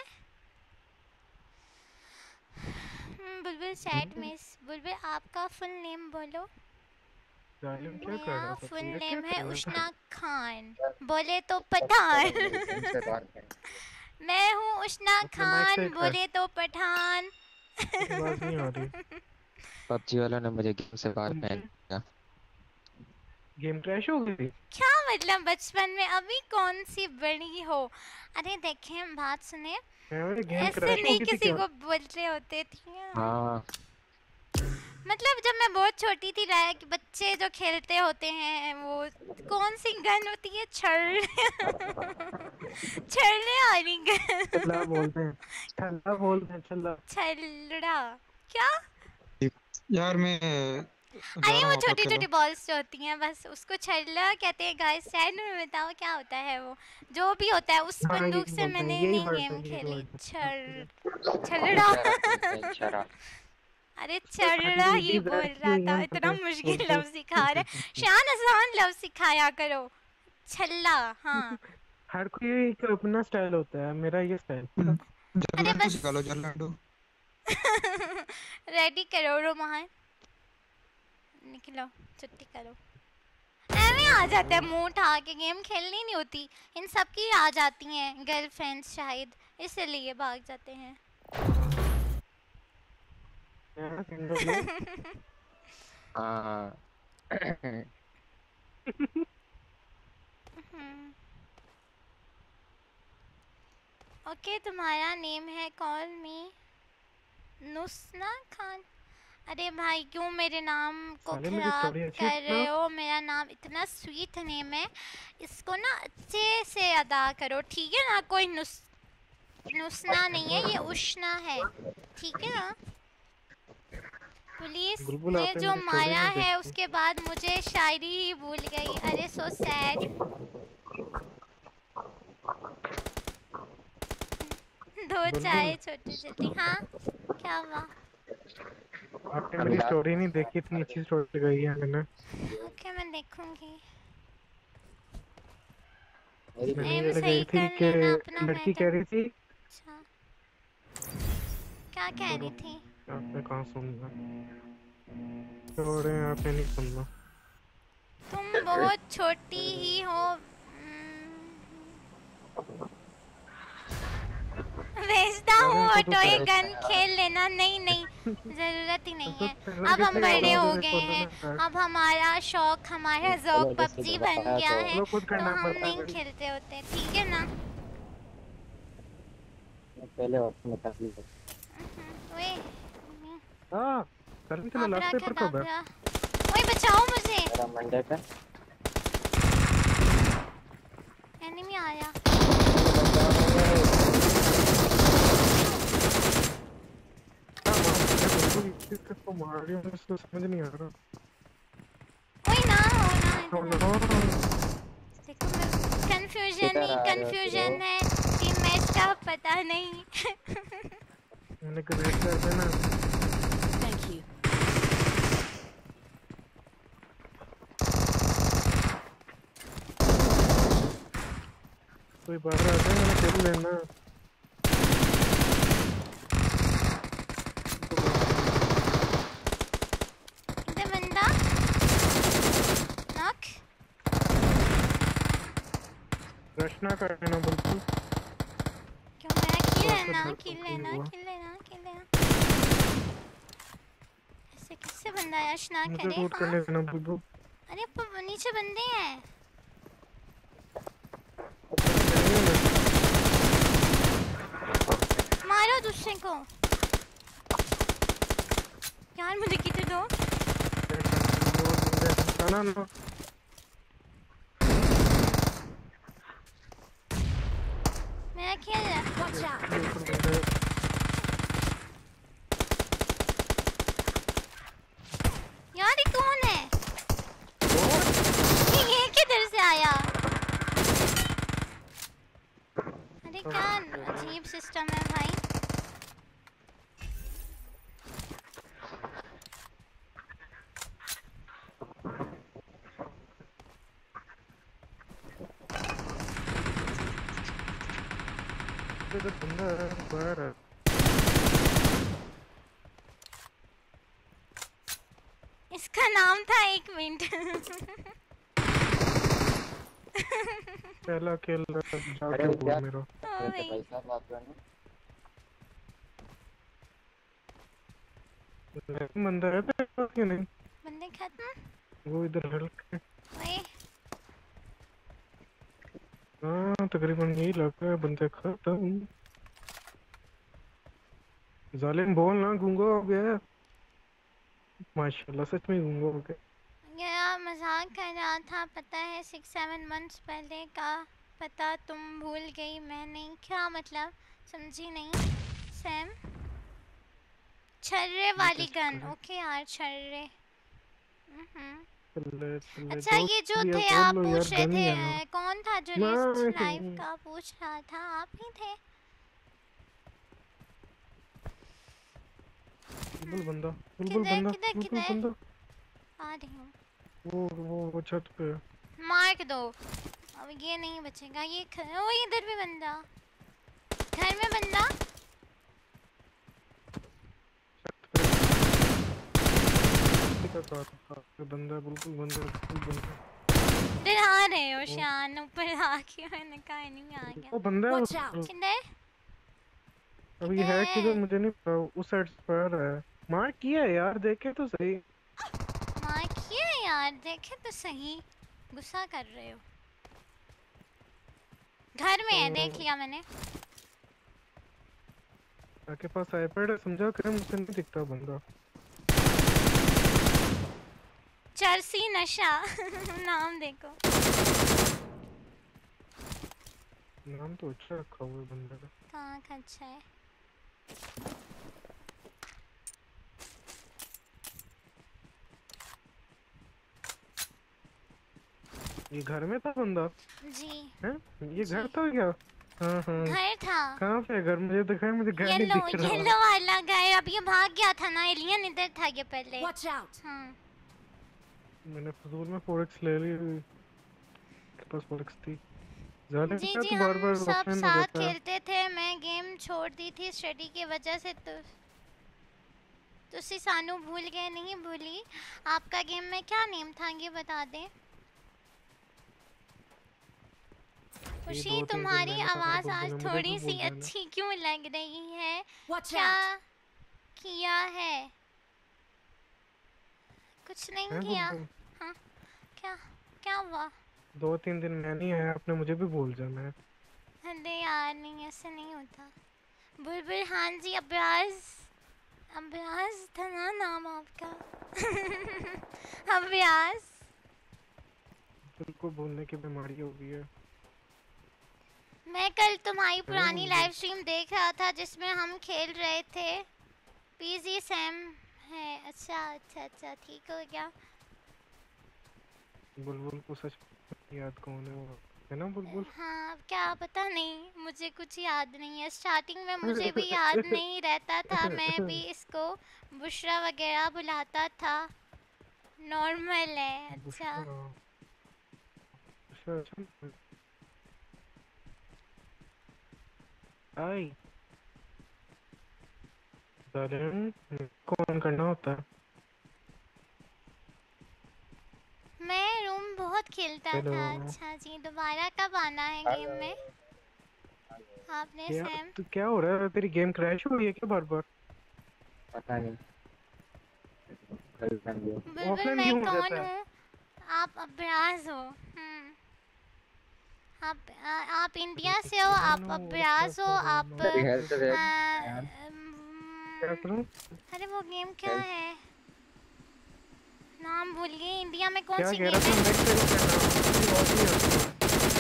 A: बुलबुल चैट मिस बुलबुल, आपका फुल नेम बोलो। मेरा फुल नेम है उष्णा खान, बोले तो पठान। मैं हूँ उष्णा खान, बोले तो पठान।
F: पबजी वालों ने मुझे गेम से बाहर फेंक दिया।
B: गेम क्रैश हो गई?
A: क्या मतलब बचपन में? अभी कौन सी बड़ी हो? अरे देखें, बात सुने, ऐसे नहीं किसी को बोलते होते थे।
F: हाँ
A: मतलब जब मैं बहुत छोटी थी, लाइक बच्चे जो खेलते होते हैं वो कौन सी गन होती है? छल्ले वाली गन।
B: छल्ला बोलते हैं, छल्ला बोलते हैं, छल्ला।
A: छल्ला क्या?
C: यार मैं
A: अरे वो छोटी छोटी बॉल्स जो होती हैं, बस उसको छल्ला कहते हैं गाइस। साइड में बताओ क्या होता है वो, जो भी होता है। उस बंदूक से मैंने नहीं गेम खेली। छल्ला अरे चढ़ा ही बोल रहा था, इतना मुश्किल लफ्ज सिखा रहे। शान आसान लफ्ज सिखाया करो। छल्ला, हाँ
B: हर कोई का अपना स्टाइल होता है, मेरा ये स्टाइल।
A: अरे बस
C: निकालो जल्लाडो।
A: रेडी करो रोमान, निकलो छुट्टी करो। ऐਵੇਂ आ जाता है मुंह उठा के, गेम खेलनी नहीं होती। इन सब की आ जाती हैं गर्लफ्रेंड्स शायद, इसलिए भाग जाते हैं। ओके, तुम्हारा नेम है कॉल मी नुस्ना खान। अरे भाई क्यों मेरे नाम को खराब कर रहे हो? मेरा नाम इतना स्वीट नेम है, इसको ना अच्छे से अदा करो, ठीक है ना? कोई नुस्ना नहीं है, ये उष्णा है, ठीक है ना? पुलिस ने जो मारा है उसके बाद मुझे शायरी ही भूल गई। अरे सो सैड। दो चाय छोटी छोटी। हाँ क्या हुआ?
B: आपने मेरी स्टोरी नहीं देखी, इतनी अच्छी स्टोरी गई है मैंने।
A: ओके मैं देखूंगी।
B: मैंने गई थी कि लड़की कह रही थी।
A: अच्छा क्या कह रही थी?
B: आपने कहाँ सुनना? छोड़े, आपने नहीं सुनना।
A: तुम बहुत छोटी ही हो। भेजता हूँ ऑटो, ये गन खेल लेना। नहीं नहीं जरूरत ही नहीं है, अब हम बड़े हो गए हैं। अब हमारा शौक, हमारा ज़ौक पबजी बन गया है, तो हम नहीं खेलते होते, ठीक है ना?
F: पहले वक्त में काफी
B: हाँ करने के लिए लास्ट पेपर कब है?
A: ओए बचाओ मुझे,
F: मंडे का
A: एनिमी आया।
B: किसको मार रही हूँ, मुझे समझ नहीं आ रहा।
A: ओए ना हो ना इधर
B: नो
A: आ।
B: नो
A: देखो मैं कंफ्यूजन
F: किधर
A: ही
F: आ रहे हो
A: कंफ्यूजन है, टीम मैच का पता नहीं।
B: मैंने क्रिएट कर देना।
E: Thank you.
B: कोई बाहर आ जाए मैंने किल लेना।
A: इधर बंदा नॉक।
B: रश ना कर देना बिल्कुल।
A: क्यों मेरा किल
B: तो
A: है
B: फिर
A: ना,
B: मेरे को
A: किल
B: कोई
A: लेना
B: हुआ।
A: किल लेना किल लेना। ऐसे किससे बंदा यश ना
B: मुझे
A: करे।
B: लूट
A: हाँ
B: करने देना बुलबुल।
A: अरे नीचे बंदे हैं।
B: नहीं मैं
A: मारो दूसरे को यार, मुझे कितने दो।
B: ना ना
A: मेरा खेल है।
E: Watch out.
A: यार ये कौन है, ये किधर से आया। अरे क्या अजीब सिस्टम है भाई।
B: तो बंदा बाहर है।
A: इसका नाम था 1 मिनट।
B: पहला खेल
F: अरे
B: जाके बोल
F: क्या
B: मेरा।
A: ओ भाई
F: भाई साहब आप लोग
B: बंदा है तेरे पास कि नहीं?
A: बंदे खत्म।
B: वो इधर हेल्प के।
A: ओए
B: हाँ तकरीबन यही लगा है बंदे खत्म। जालिम बोल ना, गूंगा हो गया। माशाल्लाह सच में गूंगा हो गया।
A: ये मजाक कर रहा था, पता है 6-7 मंथ्स पहले का पता तुम भूल गई, मैं नहीं। क्या मतलब समझी नहीं सैम। छर्रे वाली गन, ओके यार छर्रे।
B: चले चले
A: अच्छा ये
B: दोस्त
A: जो
B: भी
A: थे
B: बोल
A: आप
B: लो यार,
A: पूछ रहे
B: गन ही
A: थे
B: है ना।
A: कौन था जो लिस्ट लाइव
B: मैं
A: का पूछ रहा था, आप ही थे।
B: बुलबुल बंदा, बुलबुल
A: किधर
B: बंदा,
A: किधर
B: बुलबुल
A: किधर
B: बंदा।
A: आ रही हूँ।
B: वो छत पे है।
A: मार दो, अब ये नहीं बचेगा। ये ओ इधर भी बंदा, घर में बंदा।
B: का कहा बंदा, बिल्कुल बंदा, बिल्कुल बंदा।
A: डरा रहे हो शान, ऊपर आके मैंने कहा नहीं आ गया।
B: वो बंदा है
E: Watch out.
A: किधर
B: अभी है किधर
A: किधर
B: मुझे नहीं पता। उस साइड से आ रहा है। मार किया है यार, देखे तो सही।
A: मार किया यार, देखे तो सही। गुस्सा कर रहे हो। घर में है, देख लिया मैंने।
B: आपके पास आईपैड है, समझा कर मुझसे नहीं दिखता बंदा।
A: चरसी नशा नाम देखो।
B: नाम तो अच्छा रखा हुआ है बंदे का।
A: कहाँ का अच्छा है।
B: ये घर में था बंदा
A: जी
B: है? ये
A: जी।
B: घर था क्या? हाँ हाँ।
A: घर था
B: कहाँ पे है घर? मुझे दिखा, मुझे घर नहीं
A: येलो
B: दिख रहा।
A: येलो वाला घर। अब ये भाग गया था ना, एलियन इधर था ये पहले।
E: Watch out.
A: हाँ
B: मैंने फजूल में फोरेक्स ले ली। मेरे पास फोरेक्स थी। जालिम
A: जी
B: क्या
A: जी,
B: तू बार
A: हम
B: बार
A: सब
B: ऑफलाइन हो
A: साथ
B: जाता है?
A: खेलते थे। मैं गेम छोड़ दी थी स्टडी की वजह से। तो तुसी सानू भूल गए? नहीं भूली। आपका गेम में क्या नेम था ये बता दें।
B: ये
A: खुशी
B: 2-3 दिन
A: तुम्हारी
B: मैंने कहा
A: आवाज़
B: बुलबुल
A: आज
B: ने, मुझे
A: थोड़ी
B: भी
A: सी
B: बोल देना।
A: अच्छी क्यों लग रही है?
E: Watch
A: क्या
E: out.
A: किया है? कुछ नहीं
B: हैं
A: किया।
B: बुलबुल?
A: हाँ क्या क्या हुआ?
B: 2-3 दिन मैं नहीं आया, आपने मुझे भी भूल जाना है।
A: अरे यार नहीं, ऐसे नहीं होता। बुलबुल हाँ जी, अब्यास अब्यास था ना नाम आपका। अब्यास।
B: दिल को भूलने की बीमारी हो गई है।
A: मैं कल तुम्हारी पुरानी
B: बुलबुल।
A: लाइव स्ट्रीम देख रहा था जिसमें हम खेल रहे थे। पीजी सैम है। अच्छा अच्छा अच्छा, ठीक हो गया।
B: बुलबुल को सच याद कौन है वो, है ना बुलबुल?
A: हाँ अब क्या पता नहीं, मुझे कुछ याद नहीं है। स्टार्टिंग में मुझे भी याद नहीं रहता था, मैं भी इसको बुशरा वगैरह बुलाता था। नॉर्मल है। अच्छा
B: अच्छा अच्छा। आई डार्लिंग कौन करना होता है?
A: मैं रूम बहुत खेलता
B: हेलो
A: था। अच्छा जी, दोबारा कब आना है गेम में आपने
B: क्या
A: सैम?
B: तो क्या हो रहा है? तेरी गेम क्रैश हो रही है क्या बार बार?
F: पता नहीं गर्लफ्रेंड भी
A: बुलबुल
B: ऑफलाइन
A: मैं
B: क्यों हो
A: कौन
B: जाता है?
A: हूँ? आप अब्राज हो। आप इंडिया से हो,
B: आई
A: आप
B: नो
A: अब्राज हो, आप
F: तेरी हेल्थ देख यार।
B: क्या करूं?
A: अरे वो गेम क्या
F: हेल्थ
A: है, नाम भूल गई। इंडिया में कौन
B: क्या
A: सी
B: कह
A: गेम
B: रहा था?
A: है?
B: मैं तेरे क्या नाम तेरी आवाज नहीं आती।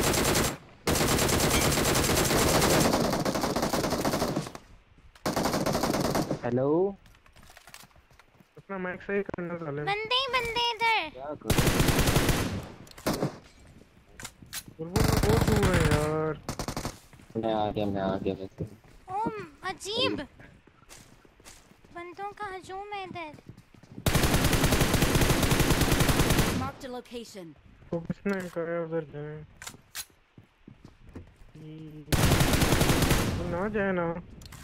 F: हेलो
B: अपना माइक सही करना साले।
A: बंदे ही बंदे इधर।
F: क्या करूं?
B: बुलबुल मैं बहुत दूर है यार।
F: मैं आ गया वैसे।
A: ओ अजीब बंदों का हजूम है इधर।
E: Marked a location.
B: तो किसने कहा उधर जाए? वो ना जाए ना।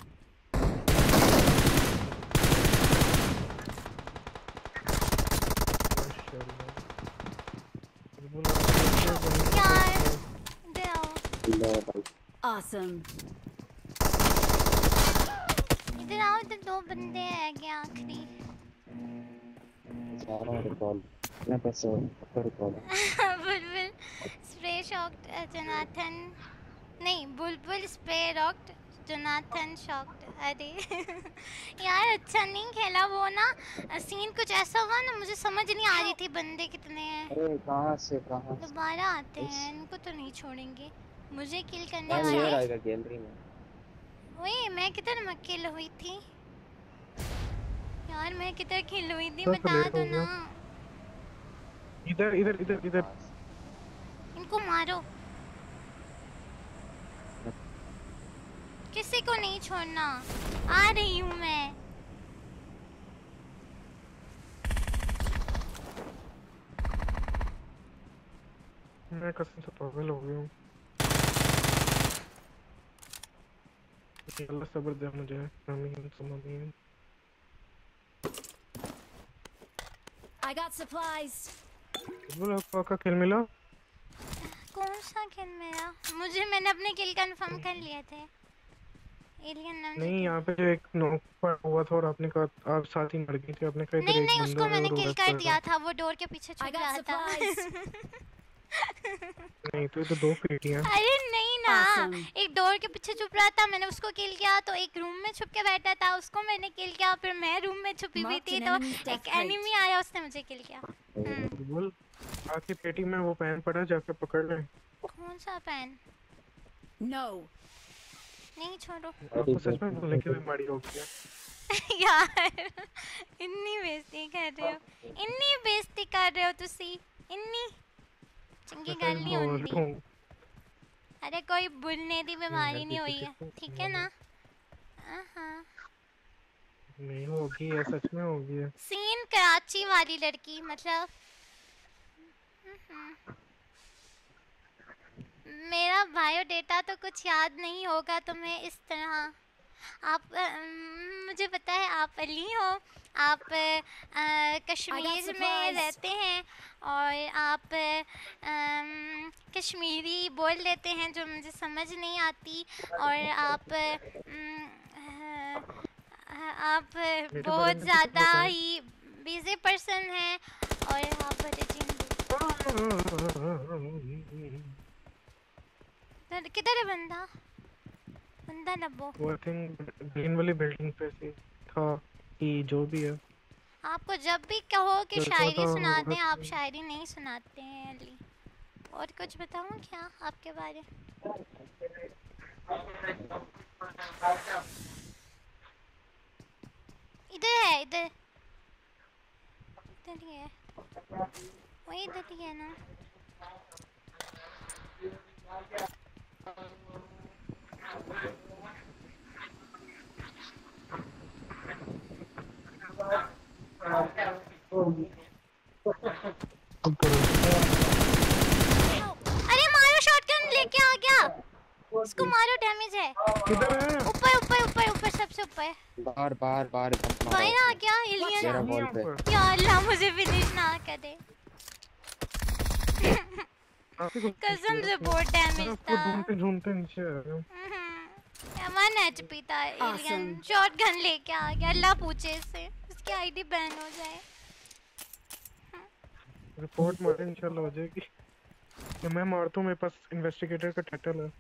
B: माशाल्लाह बुलबुल आप कैसे बंदे
A: यार
B: करते हो?
A: इधर आओ,
F: ले भाई
E: Awesome.
A: इधर आओ, इधर दो बंदे हैं क्या आखिरी?
F: सारा रिकॉल मैं कैसे रिकॉल
A: बुलबुल स्प्रे शॉक्ड जोनाथन, नहीं बुलबुल स्प्रे रॉक्ड जोनाथन शॉक्ड। अरे यार अच्छा नहीं खेला वो ना, सीन कुछ ऐसा हुआ ना, मुझे समझ नहीं आ रही थी बंदे कितने हैं।
F: अरे कहाँ से
A: दोबारा आते
F: इस
A: हैं, इनको तो नहीं छोड़ेंगे, मुझे किल करने
F: मैं
A: वाले।
F: नियर आएगा गैलरी में।
A: ओए मैं किधर मैं किल हुई थी यार, मैं किधर किल हुई थी
B: तो
A: बता
B: लेट
A: दो
B: हो
A: ना।
B: गया। इधर इधर इधर इधर।
F: पास
A: इनको मारो, किसी को नहीं छोड़ना। आ रही हूँ मैं।
B: मैं कसम से पागल हो गया हूँ। अल्लाह सब्र दे मुझे। आमीन सुम्मा आमीन।
E: I got supplies.
B: बुलबुल आपको का किल मिला?
A: कौन सा किल मेरा? मुझे मैंने अपने किल कंफर्म कर लिए थे। एलियन नाम से
B: नहीं
A: किल।
B: यहाँ पे जो एक नॉक पड़ा हुआ था और आपने कहा आप साथ ही मर गई थी। आपने कहा इधर
A: नहीं
B: एक
A: नहीं,
B: बंदा
A: उसको
B: है
A: मैंने
B: और
A: किल
B: उधर
A: कर
B: पर है।
A: दिया था, वो डोर के पीछे
E: I
A: छुप
E: got
A: रहा था।
E: supplies.
B: नहीं तो ये तो दो पेटियां।
A: अरे नहीं ना,
E: Awesome.
A: एक डोर के पीछे छुप रहा था, मैंने उसको किल किया। तो एक रूम में छुप के बैठा था, उसको मैंने किल किया। फिर मैं रूम में छुपी हुई
E: Marked
A: थी
E: an
A: तो
E: enemy's
A: एक
E: death rate.
A: एनिमी आया, उसने मुझे किल किया।
B: बुलबुल आपकी पेटी में वो पेन पड़ा, जाके पकड़ ले।
A: कौन सा पेन?
E: No.
A: नहीं छोड़ो।
B: आपको सच में बोलने की बीमारी हो गई है।
A: यार इतनी बेइज्जती कर रहे हो, इतनी बेइज्जती कर रहे हो तुसी, इतनी चंगी
B: मैं
A: गल
B: सच
A: नहीं
B: बोल
A: होंदी।
B: रहा हूँ।
A: अरे कोई बुलने दी बीमारी नहीं हुई है, ठीक है ना? हाँ।
B: नहीं होगी है, सच में होगी है।
A: सीन कराची वाली लड़की मतलब। मेरा बायोडेटा तो कुछ याद नहीं होगा तुम्हें इस तरह। आप मुझे पता है आप अली हो, आप कश्मीर में
E: supplies.
A: रहते हैं और आप कश्मीरी बोल लेते हैं जो मुझे समझ नहीं आती। और आप
B: मेरे बारे
A: बहुत
B: में तो
A: ज़्यादा
B: पता है।
A: ही बिजी पर्सन हैं और आप बड़े जिंदू। किधर है बंदा? बंदा लबो।
B: वो आई थिंक ग्रीन वाली बिल्डिंग पे से था कि जो भी है।
A: आपको जब भी कहो कि
B: लड़का
A: शायरी
B: था
A: सुना
B: वो
A: दें, आप शायरी नहीं सुनाते हैं अली। और कुछ बताऊं क्या आपके बारे? इधर है, इधर इधर इधर ही है, वही इधर ही है ना। अरे मारो, शॉटगन लेके आ गया, इसको मारो, डैमेज है।
B: किधर है?
A: ऊपर ऊपर ऊपर ऊपर, सबसे ऊपर
F: बाहर बाहर बाहर
A: बाहर आ गया एलियन।
F: मेरा बॉल पे
A: या अल्लाह, मुझे फिनिश ना करे, कसम से बहुत डैमेज था।
B: ढूंढते ढूंढते नीचे आ गया।
A: 1 HP था एलियन, शॉटगन लेके आ गया। अल्लाह पूछे इससे, उसकी आईडी बैन हो जाए।
B: रिपोर्ट मारे इंशाल्लाह हो जाएगी। तो मैं मारता हूँ, मेरे पास इन्वेस्टिगेटर का टाइटल है।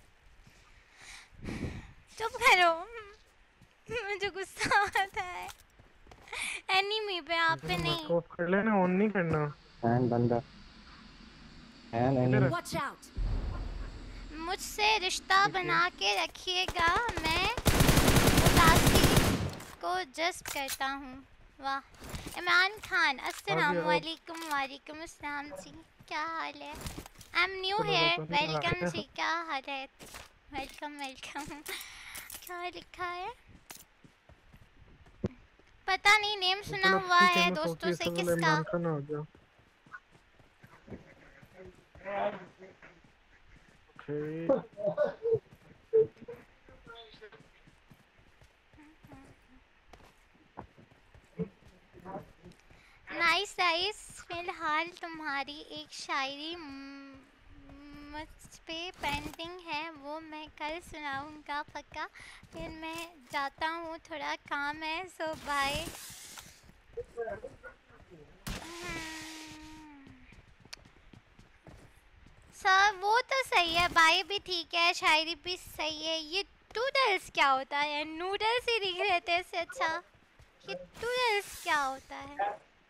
A: चुप करो, मुझे गुस्सा आता है। एनिमी पे, आप पे नहीं।
B: ऑफ कर लेना, ऑन नहीं करना।
F: फैन बंदा फैन एनिमी
E: Watch out!
A: मुझसे रिश्ता बना के रखिएगा, मैं उदासी को जज्ब करता हूँ। वाह। इमरान खान, अस्सलाम वालेकुम। वालेकुम अस्सलाम जी, क्या हाल है? I am new here, welcome जी, क्या हाल है? Welcome welcome. क्या लिखा है पता नहीं, नेम सुना हुआ है दोस्तों से, किसका? Nice nice. फिलहाल तुम्हारी एक शायरी मुझ पे पेंटिंग है, वो मैं कल सुनाऊंगा पक्का। फिर मैं जाता हूँ, थोड़ा काम है, सो बाय। सर वो तो सही है, बाय भी ठीक है, शायरी भी सही है। ये टूडल्स क्या होता है? नूडल्स ही दिख रहे थे इससे अच्छा। ये टूडल्स क्या होता है?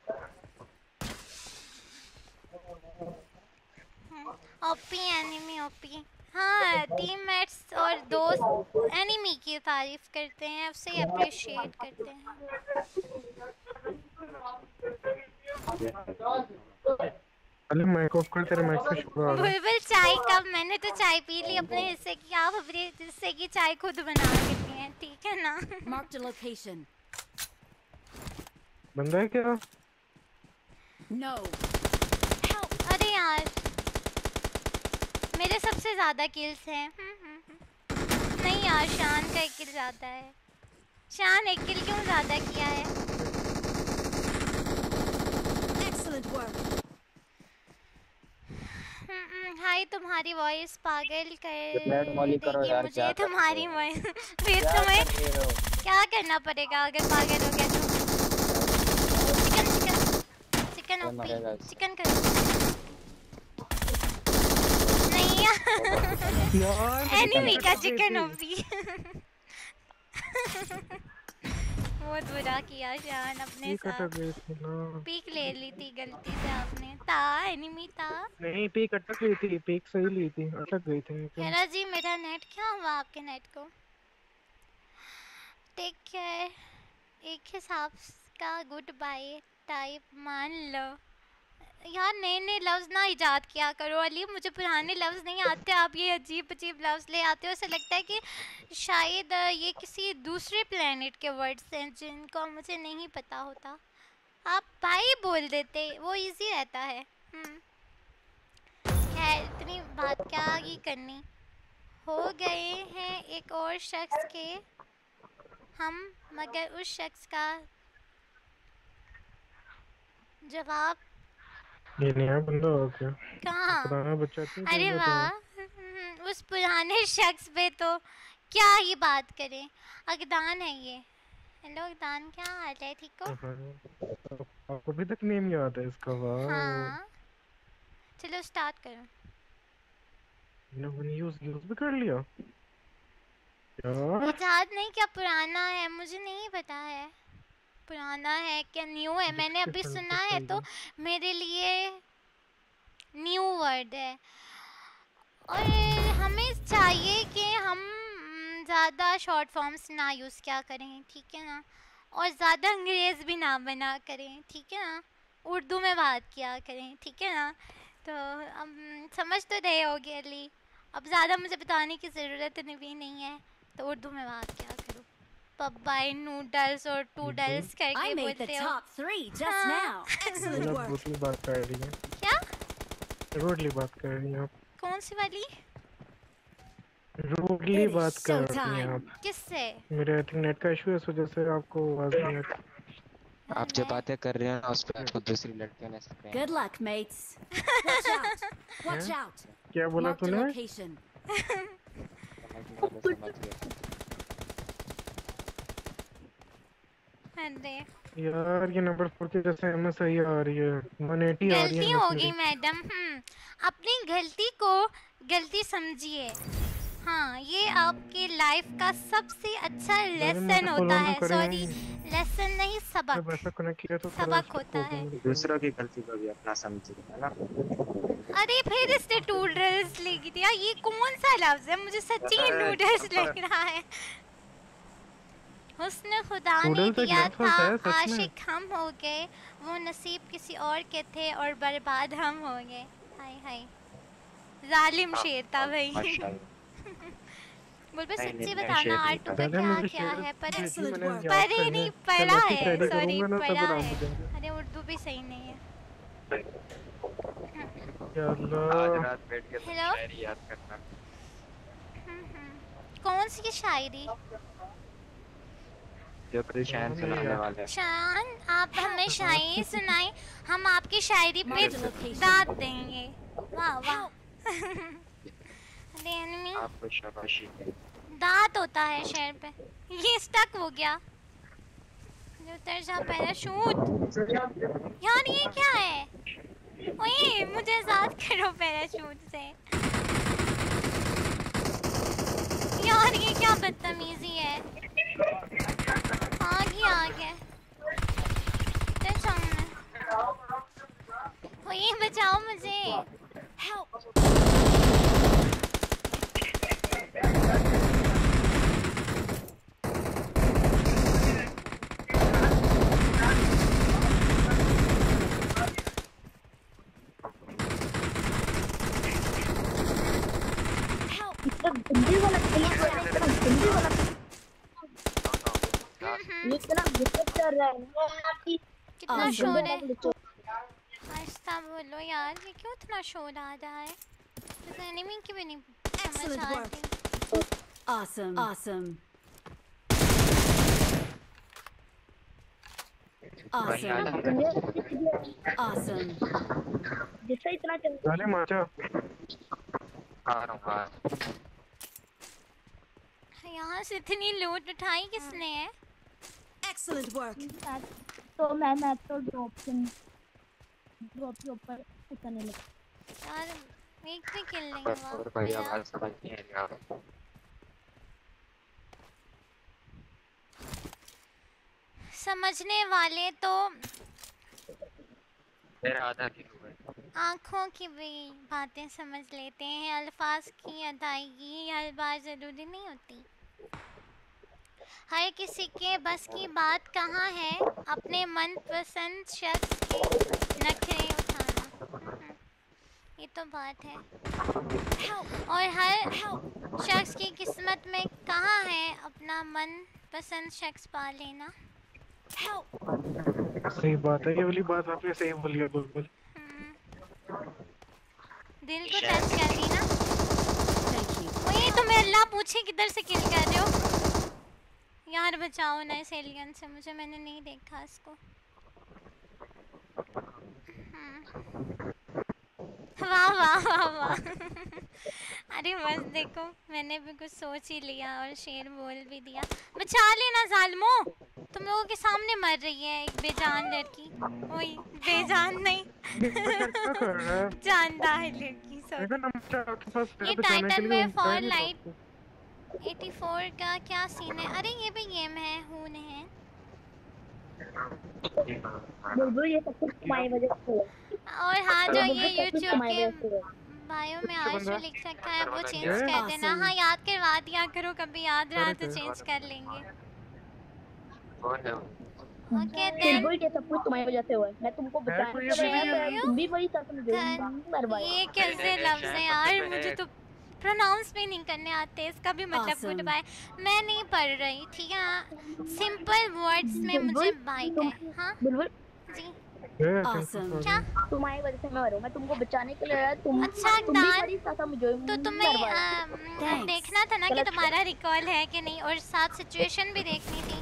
A: OP enemy OP. हाँ, टीममेट्स और दोस्त एनिमी की तारीफ करते हैं, उससे अप्रिशिएट करते हैं।
B: अरे माइक ऑफ कर, तेरे माइक से शुरू आ रहा है।
A: बुलबुल चाय कब? मैंने तो चाय पी ली अपने हिस्से की, आप अपने हिस्से की चाय खुद बना के पिए, ठीक है ना?
E: Marked a location.
B: बंदा है क्या?
E: No.
A: अरे यार, मेरे सबसे ज्यादा किल्स हैं। नहीं यार, शान का 1 किल ज्यादा है। शान 1 किल क्यों ज्यादा किया है?
E: Excellent work.
A: हाय, तुम्हारी वॉइस पागल
F: फ्लैट मॉली करो
A: देगी
F: यार,
A: मुझे
F: क्या कर
A: तुम्हारी
F: रहे
A: वॉइस। फिर तुम्हें क्या करना पड़ेगा अगर पागल हो गया तो? Chicken chicken chicken OP, chicken करो। नहीं यार, एनिमी का चिकन ओपी। बहुत बुरा किया शान अपने साथ। पीक ले ली थी गलती से आपने। था एनिमी था।
B: नहीं, पीक अटक गई थी, पीक सही ली थी, अटक गई थी।
A: हेरा जी, मेरा नेट क्या हुआ आपके नेट को? Take care. एक हिसाब का गुड बाय टाइप मान लो यार। नए नए लफ्ज़ ना इजाद किया करो अली, मुझे पुराने लफ्ज़ नहीं आते, आप ये अजीब अजीब लफ्ज़ ले आते हो। ऐसा लगता है कि शायद ये किसी दूसरे प्लेनेट के वर्ड्स हैं जिनको मुझे नहीं पता होता। आप भाई बोल देते, वो इजी रहता है। खैर, इतनी बात क्या ही करनी। हो गए हैं एक और शख्स के हम, मगर उस शख्स का जवाब
B: ये नया बंदा हो क्या?
A: कहाँ?
B: पुराना बच्चा था।
A: अरे वाह, उस पुराने शख्स पे तो क्या ही बात करें। अगदान है ये। हेलो अगदान, क्या हाल है? ठीक हो?
B: आपको अभी तक नेम याद है इसका? वाह।
A: हाँ, चलो स्टार्ट करो।
B: यूज भी कर लिया यार।
A: इजाद नहीं, क्या पुराना है? मुझे नहीं पता है पुराना है क्या न्यू है। मैंने अभी सुना है तो मेरे लिए न्यू वर्ड है। और हमें चाहिए कि हम ज़्यादा शॉर्ट फॉर्म्स ना यूज़ क्या करें, ठीक है ना? और ज़्यादा अंग्रेज़ भी ना बना करें, ठीक है ना? उर्दू में बात किया करें, ठीक है ना? तो समझ तो रहे होगे अली, अब ज़्यादा मुझे बताने की ज़रूरत भी नहीं है, तो उर्दू में बात किया करो। पब्बाई नूडल्स और टूडल्स
E: I
A: करके
E: made the
A: बोलते हो।
E: top 3 just
A: हाँ।
E: now. Excellent
B: आप
E: work.
B: रूडली बात कर रही हैं,
A: क्या?
B: रूडली बात कर रही हैं आप,
A: कौन सी वाली?
B: रूडली
E: It is
B: बात कर रही हैं
E: showtime.
B: आप।
A: किससे?
B: मेरे आई थिंक नेट का इशू है, इस वजह से आपको आवाज़ नहीं आती।
F: आप जो बातें कर रहे हो ना उस पर आपको दूसरी लड़कियों ने spray
E: Good luck, mates. Watch out. Watch
B: Yeah?
E: out.
B: क्या बोला
E: Mark the
B: तूने?
E: location.
F: समझ गया।
A: अरे
B: यार ये नंबर 4 की जैसे MSI आ रही है, 180 आ रही
A: गलती
B: है
A: होगी मैडम। अपनी गलती को गलती समझिए। हाँ, ये आपके लाइफ का सबसे अच्छा लेसन होता है। सॉरी, लेसन नहीं,
B: जब
A: सबक।
B: ऐसा कनेक्ट किया तो थोड़ा
A: सबक
B: उसको
A: होता है।
B: प्रॉब्लम
F: दूसरों की गलती को भी अपना समझिए, है ना?
A: अरे फिर इसने नूडल्स लिख दिया, ये कौन सा लफ्ज है? मुझे सच्ची नूडल्स लग रहा है। हुस्न खुदा ने
B: नूडल्स एक
A: दिया
B: लफ्ज़
A: था,
B: है, सच में।
A: आशिक हम हो गए, वो नसीब किसी और के थे और बर्बाद हम हो गए। हाय हाय, जालिम शेर था भाई।
F: माशाल्लाह।
A: बुलबुल
F: नहीं,
A: सच्ची
F: नहीं,
A: बताना
F: शेर नहीं
A: आर्टू
F: था।
A: का
B: पहले
A: क्या
B: मुझे
A: क्या
B: शेर
A: है? पर
B: जी,
E: Excellent
B: मैंने
E: work.
B: याद
A: पढ़े
B: कर
A: नहीं,
B: लिया।
A: पढ़ा
B: कल ऐसी
A: है।
B: Friday
A: सॉरी,
B: करूंगा ना तब
A: पढ़ा
B: आराम
A: है।
B: हो जाएंगे।
A: अरे उर्दू भी सही नहीं है।
B: या
F: आज
B: अल्लाह,
F: रात बैठ के
A: हेलो?
F: शायरी याद करना।
A: कौन सी शायरी?
F: जो कल शायद सुनाने वाले हैं।
A: शान, आप हमें शायरी सुनाएं, हम आपकी शायरी पे
E: Mark the location.
A: दाद देंगे। वाह वाह। अरे एनिमी,
F: आपको शाबाशी।
A: दांत होता है शेर पे। ये स्टक हो गया। जो उतर जा पैराशूट। यार ये क्या है? ओए मुझे आजाद करो पैराशूट से। यार ये क्या बदतमीजी है? आगे चल सामने। ओए बचाओ मुझे।
G: गंदी वाला ये इतना दिक्कत कर रहा है आपकी।
A: कितना शोर है? आहिस्ता बोलो यार, ये क्यों इतना शोर आ रहा है? इस एनिमी की भी नहीं समझ
E: Excellent
A: आ
E: work.
A: रही।
E: Awesome. Awesome. Awesome.
G: जिससे इतना चल
B: जाले माचा।
F: आ रहा हूँ।
A: यहाँ से इतनी लूट उठाई किसने है?
E: Excellent work.
G: तो मैं तो ड्रॉप के ऊपर उतरने लगा।
A: यार एक भी किल नहीं
F: बस
A: हुआ
F: और भाई
A: मेरा।
F: आवाज समझ नहीं आ रही यार।
A: समझने वाले तो
F: मेरा आधा किल हुआ है।
A: आँखों की भी बातें समझ लेते हैं, अल्फाज की अदायगी हर बार ज़रूरी नहीं होती। हर किसी के बस की बात कहाँ है, अपने मनपसंद शख्स के नखरे उठाना। ये तो बात है। और हर शख्स की किस्मत में कहाँ है अपना मनपसंद शख्स पा लेना।
B: सही बात है, ये वाली बात आपने सही बोली है बुलबुल।
A: दिल को टच कर दी ना।
E: Thank you.
A: ओए तुम्हें अल्लाह पूछे किधर से किल कर रहे हो? यार बचाओ ना इस एलियन से मुझे, मैंने नहीं देखा इसको। वाह वाह वाह वाह। अरे बस देखो, मैंने भी कुछ सोच ही लिया और शेर बोल भी दिया। बचा लेना जालिमो, तुम लोगों के सामने मर रही है एक बेजान लड़की। ओए बेजान नहीं,
B: क्या कर रहा है?
A: जानदार लड़की।
B: देखो ना माचा आपके पास
A: ये
B: बचाने के
A: टाइटन
B: लिए
A: में
B: उनका
A: फॉर
B: ही नहीं
A: लाइट
B: था।
A: 84 का क्या सीन है? अरे ये भी गेम है, हून है।
G: बुलबुल ये सब कुछ तुम्हारी वजह से हुआ।
A: और हाँ, जो ये
G: बुलबुल सब कुछ
A: YouTube
G: तुम्हारी
A: के
G: वजह से हुआ।
A: बायो में
B: अच्छा
A: आशु
B: बंदा।
A: लिख रखा है, वो चेंज
B: ये?
A: कर देना।
E: Awesome.
A: हाँ याद करवा दिया करो, कभी याद रहा तो
B: अरे
A: चेंज कर लेंगे।
F: कौन है वो?
A: ओके देन
G: बुलबुल के सब कुछ तुम्हारी वजह से हुआ है। मैं तुमको बचाने
B: कोई
G: के लिए
B: अभी
G: आया
A: भी
G: था, तुम भी बड़ी साथ में जो मरवाई।
A: ये कैसे लफ्ज हैं यार, मुझे तो प्रोनाउंस भी नहीं करने आते। इसका भी मतलब
E: Awesome.
A: गुड बाय मैं नहीं पढ़ रही, ठीक है। सिंपल वर्ड्स में मुझे बाय कहे। हाँ
G: बुलबुल
A: जी
E: Awesome.
A: क्या
G: तुम्हारी वजह से मैं मरूं। मैं तुमको बचाने के लिए आया, तुम
A: अच्छा,
G: तुम भी
A: दान,
G: बड़ी साथ में जो
A: तो तुम्हें
E: Thanks.
A: देखना था ना कि
G: गलत
A: तुम्हारा रिकॉल है कि नहीं, और साथ सिचुएशन भी देखनी थी।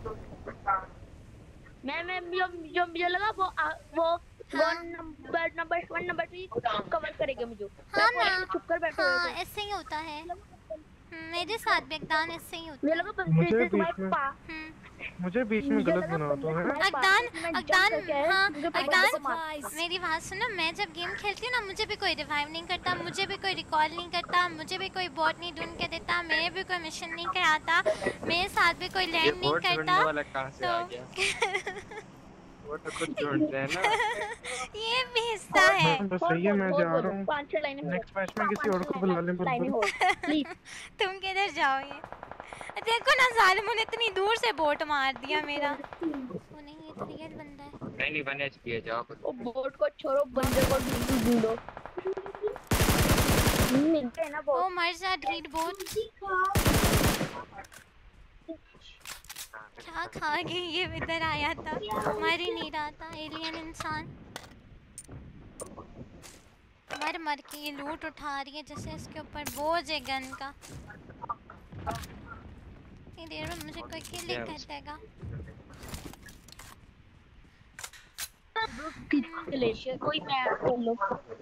G: मैं जो मुझे लगा वो नंबर 3 कवर करेगा मुझे।
A: हाँ
G: मैं
A: ना,
G: चुप कर बैठे हुए
A: हाँ
G: थे।
A: ऐसे ही होता है। मेरे साथ भी अगदान ऐसे ही होता
G: मुझे
A: है।
G: लगा बस
B: मुझे
G: जैसे
B: बीच
G: तुम्हारे
B: में-
G: पास
B: मुझे बीच में
G: मुझे
B: गलत
G: लगा
B: बना दो है।
A: अगदान हाँ अगदान
E: Supplies.
A: मेरी बात सुनो, मैं जब गेम खेलती हूँ ना, मुझे भी कोई रिवाइव नहीं करता, मुझे भी कोई रिकॉल नहीं करता, मुझे भी कोई बॉट नहीं ढूंढ के देता, मेरे भी कोई मिशन नहीं कराता, मेरे साथ भी कोई लैंड नहीं करता।
F: वाला कहाँ से आ गया? वो तो खुद ढूंढते हैं ना।
A: ये भी हिस्सा है।
B: बस सही है, मैं जा रहा हूँ।
G: 5-6 लाइनें
B: नेक्स्ट मैच में किसी और को बुला लें
G: लाइनें
B: बुलबुल।
G: हो प्लीज।
A: तुम किधर जाओगे? देखो ना, जालिमों ने इतनी दूर से बोट मार दिया मेरा। वो नहीं, ये तो रियल बंदा है।
F: नहीं 1 HP है, जाओ
G: वो बोट को छोड़ो, बंदे को ढूंढो। मिलते हैं ना
A: ओ
G: बोट।
A: मर जा ढीठ बोट। क्या खा गई ये? इधर आया था, मर ही नहीं रहा था। एलियन इंसान मर मर के ये लूट उठा रही है जैसे इसके ऊपर बोझ है गन का। इतनी देर में मुझे कोई किल ही कर देगा।
G: कोई मैच खेल लो।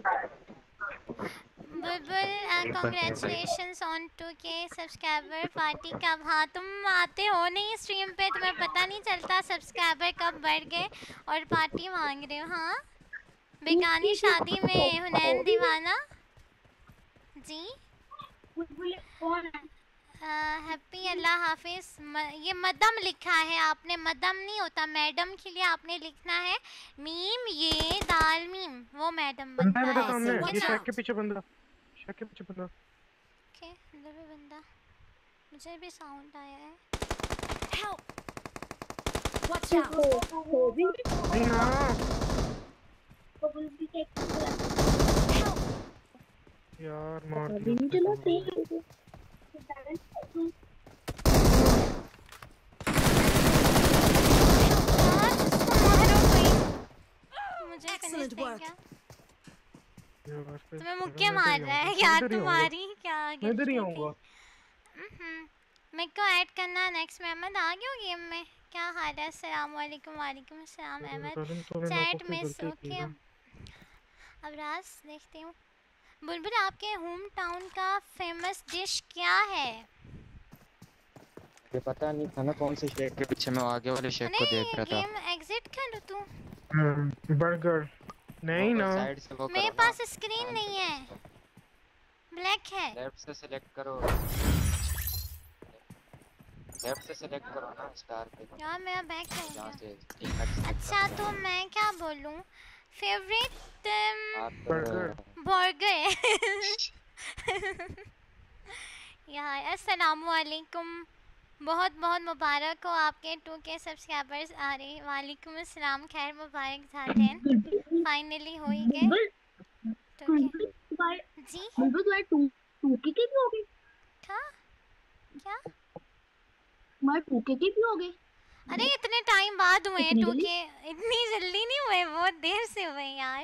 A: बुलबुल congratulations on 2K subscriber party कब? हाँ तुम आते हो नहीं स्ट्रीम पे, तुम्हें पता नहीं चलता सब्सक्राइबर कब बढ़ गए और पार्टी मांग रहे हो। हाँ बेगानी शादी में हुनैन दीवाना जी।
G: कौन है?
A: हैप्पी अल्लाह हाफिज। ये मदम लिखा है आपने, मदम नहीं होता, मैडम के लिए आपने लिखना है मीम, ये दाल मीम, वो मैडम
B: बंदा
A: बनता
B: है मेरे
A: है।
B: सामने,
E: watch
B: ये
E: out.
B: शैक के पीछे बंदा, शैक के पीछे बंदा।
A: ओके अंदर भी बंदा, मुझे भी साउंड आया है।
E: Help. Watch out.
G: हो भी
B: नहीं हाँ यार मार दिया उसने।
A: मुझे
E: Excellent
A: finish
E: work.
A: क्या?
B: यार, फिर
A: तुम्हें
B: मैं
A: मुक्के
B: इधर ही
A: मार
B: आऊंगा,
A: रहा है
B: मैं
A: यार
B: इधर ही आऊंगा,
A: तुम्हारी क्या
B: मैं इधर ही आऊंगा।
A: मेरे को ऐड करना नेक्स्ट में। अहमद आ गया गेम में? क्या हाल है? अस्सलाम वालेकुम। वालेकुम अस्सलाम अहमद।
B: सालिम तूने
A: चैट
B: नाकों
A: में
B: की
A: सो
B: गलती की
A: के
B: ना।
A: अब राज देखती हूँ। बुलबुल आपके होम टाउन का फेमस डिश क्या है?
F: ये पता नहीं था ना कौन से शेक के पीछे, मैं आगे वाले शेक को देख रहा था।
A: गेम एग्जिट कर तू।
B: बर्गर नहीं ना,
F: साइड से वो
A: मेरे
F: करो ना।
A: पास स्क्रीन नहीं है, ब्लैक है।
F: लेफ्ट से सिलेक्ट करो, लेफ्ट से सिलेक्ट करो ना स्टार पे।
A: यार मेरा बैक है
F: यहाँ
A: क्या?
F: से
A: अच्छा तो मैं क्या बोलूँ? Favourite
B: burger.
A: बर्गर यार अस्सलामु अलैकुम, बहुत बहुत मुबारक हो आपके 2K सब्सक्राइबर्स आ रहे। वालेकुम अस्सलाम, खैर मुबारक झाटेन, फाइनली हो ही गए 2K जी।
G: तुम्हारे 2K के भी हो गए?
A: था क्या?
G: तुम्हारे 2K के भी हो गए?
A: अरे इतने टाइम बाद हुए
G: इतनी
A: 2K, इतनी जल्दी नहीं हुए, बहुत देर से हुए यार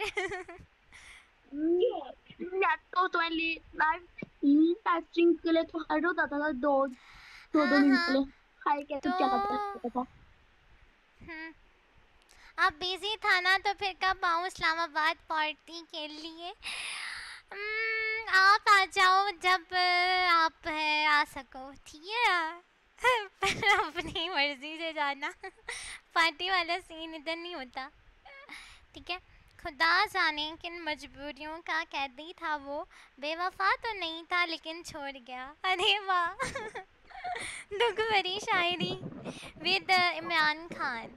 G: मैं तो तुम्हारे लाइव स्ट्रीम के लिए तो हर रोज आता था, दो मिनट के लिए। हाय कैसे
A: तो-
G: क्या करता था?
A: आप बिजी था ना, तो फिर कब आऊँ इस्लामाबाद पार्टी के लिए? आप आ जाओ जब आप आ सको, ठीक है पर अपनी मर्जी से जाना पार्टी वाला सीन इधर नहीं होता, ठीक है। खुदा जाने किन मजबूरियों का कैदी था वो, बेवफा तो नहीं था लेकिन छोड़ गया। अरे वाह दुख भरी शायरी विद इमरान खान।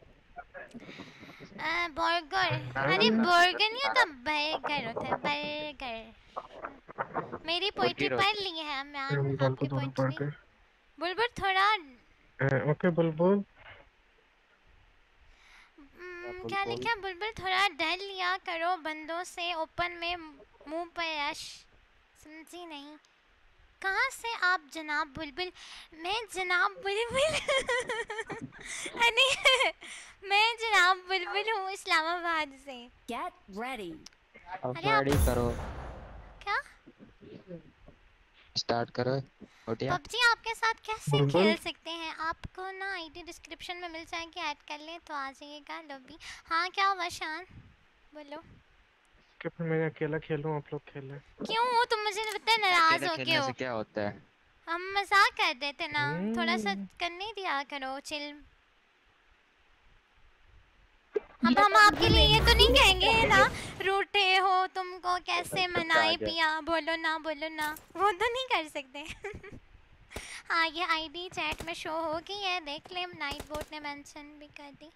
A: बर्गर, अरे बर्गर नहीं होता, बर्गर होता है, बर्गर। मेरी पोइट्री पढ़ ली है इमरान, आपकी पोइट्री। बुलबुल थोड़ा
B: ओके बुलबुल
A: क्या लिखा है बुलबुल? थोड़ा डर लिया करो बंदों से, ओपन में मुंह पर यश। समझी नहीं? कहाँ से आप जनाब बुलबुल? मैं जनाब बुलबुल अरे मैं जनाब बुलबुल हूँ इस्लामाबाद से।
E: Get ready.
F: अब
A: अरे आप
F: रेडी करो,
A: क्या
F: स्टार्ट करो। उठिया
A: पबजी आपके साथ कैसे
B: बुलबुल
A: खेल सकते हैं? आपको ना आईडी डिस्क्रिप्शन में मिल जाएगी, ऐड कर लें तो आ जाइएगा लॉबी। हाँ क्या हुआ शान? बोलो।
B: कि फिर मैं अकेला खेलूं, आप लोग खेलें।
A: क्यों? तुम मुझे लगता है नाराज
F: अकेले
A: हो के
F: खेलने
A: हो।
F: से क्या होता है?
A: हम मजाक कर देते ना, थोड़ा सा
B: हम्म,
A: करने दिया करो चिल।
G: ये
A: अब हम
G: तो
A: आपके
G: मुझे
A: लिए ये तो नहीं
G: मेरी
A: कहेंगे ना रूठे हो तुमको कैसे
F: आ
A: मनाए
F: गया।
A: पिया, बोलो ना वो तो नहीं कर सकते हाँ ये आईडी चैट में शो होगी है, देख ले। नाइट बोट ने मेंशन भी कर दी।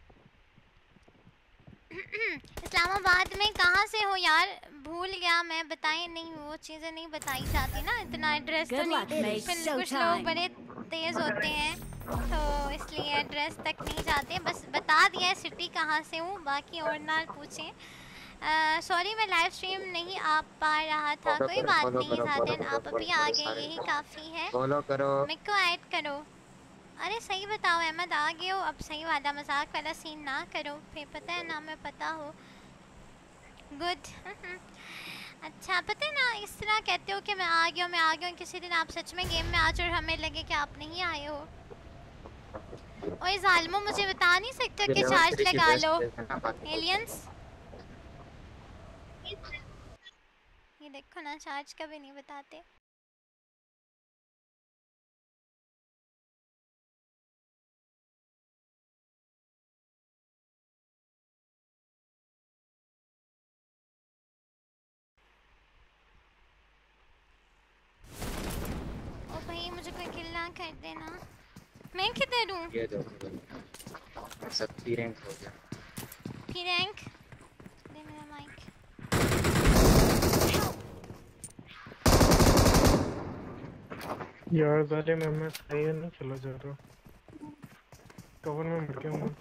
A: इस्लामाबाद में कहाँ से हो यार? भूल गया मैं, बताए नहीं, वो चीज़ें नहीं बताई जाती ना, इतना एड्रेस तो
E: Good luck,
A: नहीं।
E: mate.
A: फिर कुछ लोग
E: Showtime.
A: बड़े तेज़ होते हैं तो इसलिए एड्रेस तक नहीं जाते। बस बता दिया है सिटी कहाँ से हूँ, बाकी और ना पूछें। सॉरी मैं लाइव स्ट्रीम नहीं आ पा रहा था, कोई बात नहीं साजन, आप अभी आ गए यही काफ़ी है।
F: फॉलो करो।
A: मेरे को ऐड करो। अरे सही बताओ अहमद, आ गए हो? अब सही वाला मजाक वाला सीन ना करो, फिर पता है ना मैं पता हो। गुड अच्छा पता है ना, इस तरह कहते हो कि मैं आ गया हूँ, किसी दिन आप सच में गेम में आज और हमें लगे कि आप नहीं आए हो। और जालिमो मुझे बता नहीं सकते कि चार्ज लगा लो एलियंस। ये देखो ना, चार्ज कभी नहीं बताते। ओ भाई मुझे कोई किल ना कर देना। मैं किधर हूँ?
F: ये दो सब 3 रैंक हो गया।
A: फिर रैंक दे मेरा माइक।
B: यार ज़ालिम मैं सही नहीं खेला जा रहा, कवर में मर गया हूँ।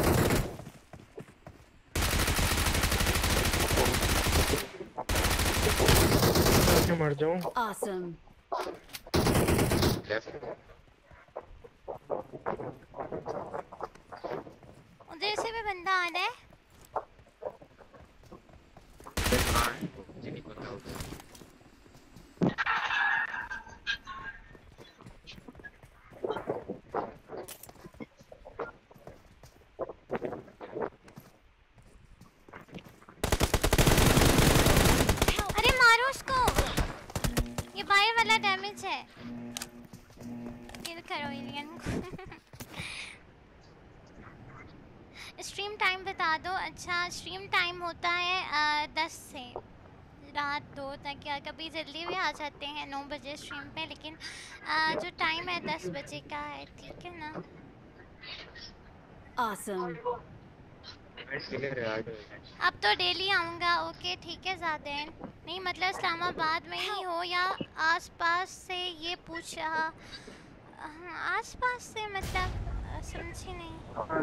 B: मैं मर जाऊँ।
E: Awesome.
F: लेफ्ट
A: उधर से भी बंदा आ रहा है।
F: मुझे नहीं पता होगा।
A: अरे मारो उसको, ये बाहर वाला डैमेज है। किल करो एलियन को स्ट्रीम टाइम बता दो। अच्छा स्ट्रीम टाइम होता है 10 से रात 2 तक, या कभी जल्दी भी आ जाते हैं 9 बजे स्ट्रीम पे, लेकिन जो टाइम है 10 बजे का है, ठीक है ना?
E: Awesome.
A: अब तो डेली आऊँगा। ओके ठीक है ज़ादेन। नहीं मतलब इस्लामाबाद में ही हो या आसपास से, ये पूछ रहा। हाँ, आसपास से मतलब समझी नहीं।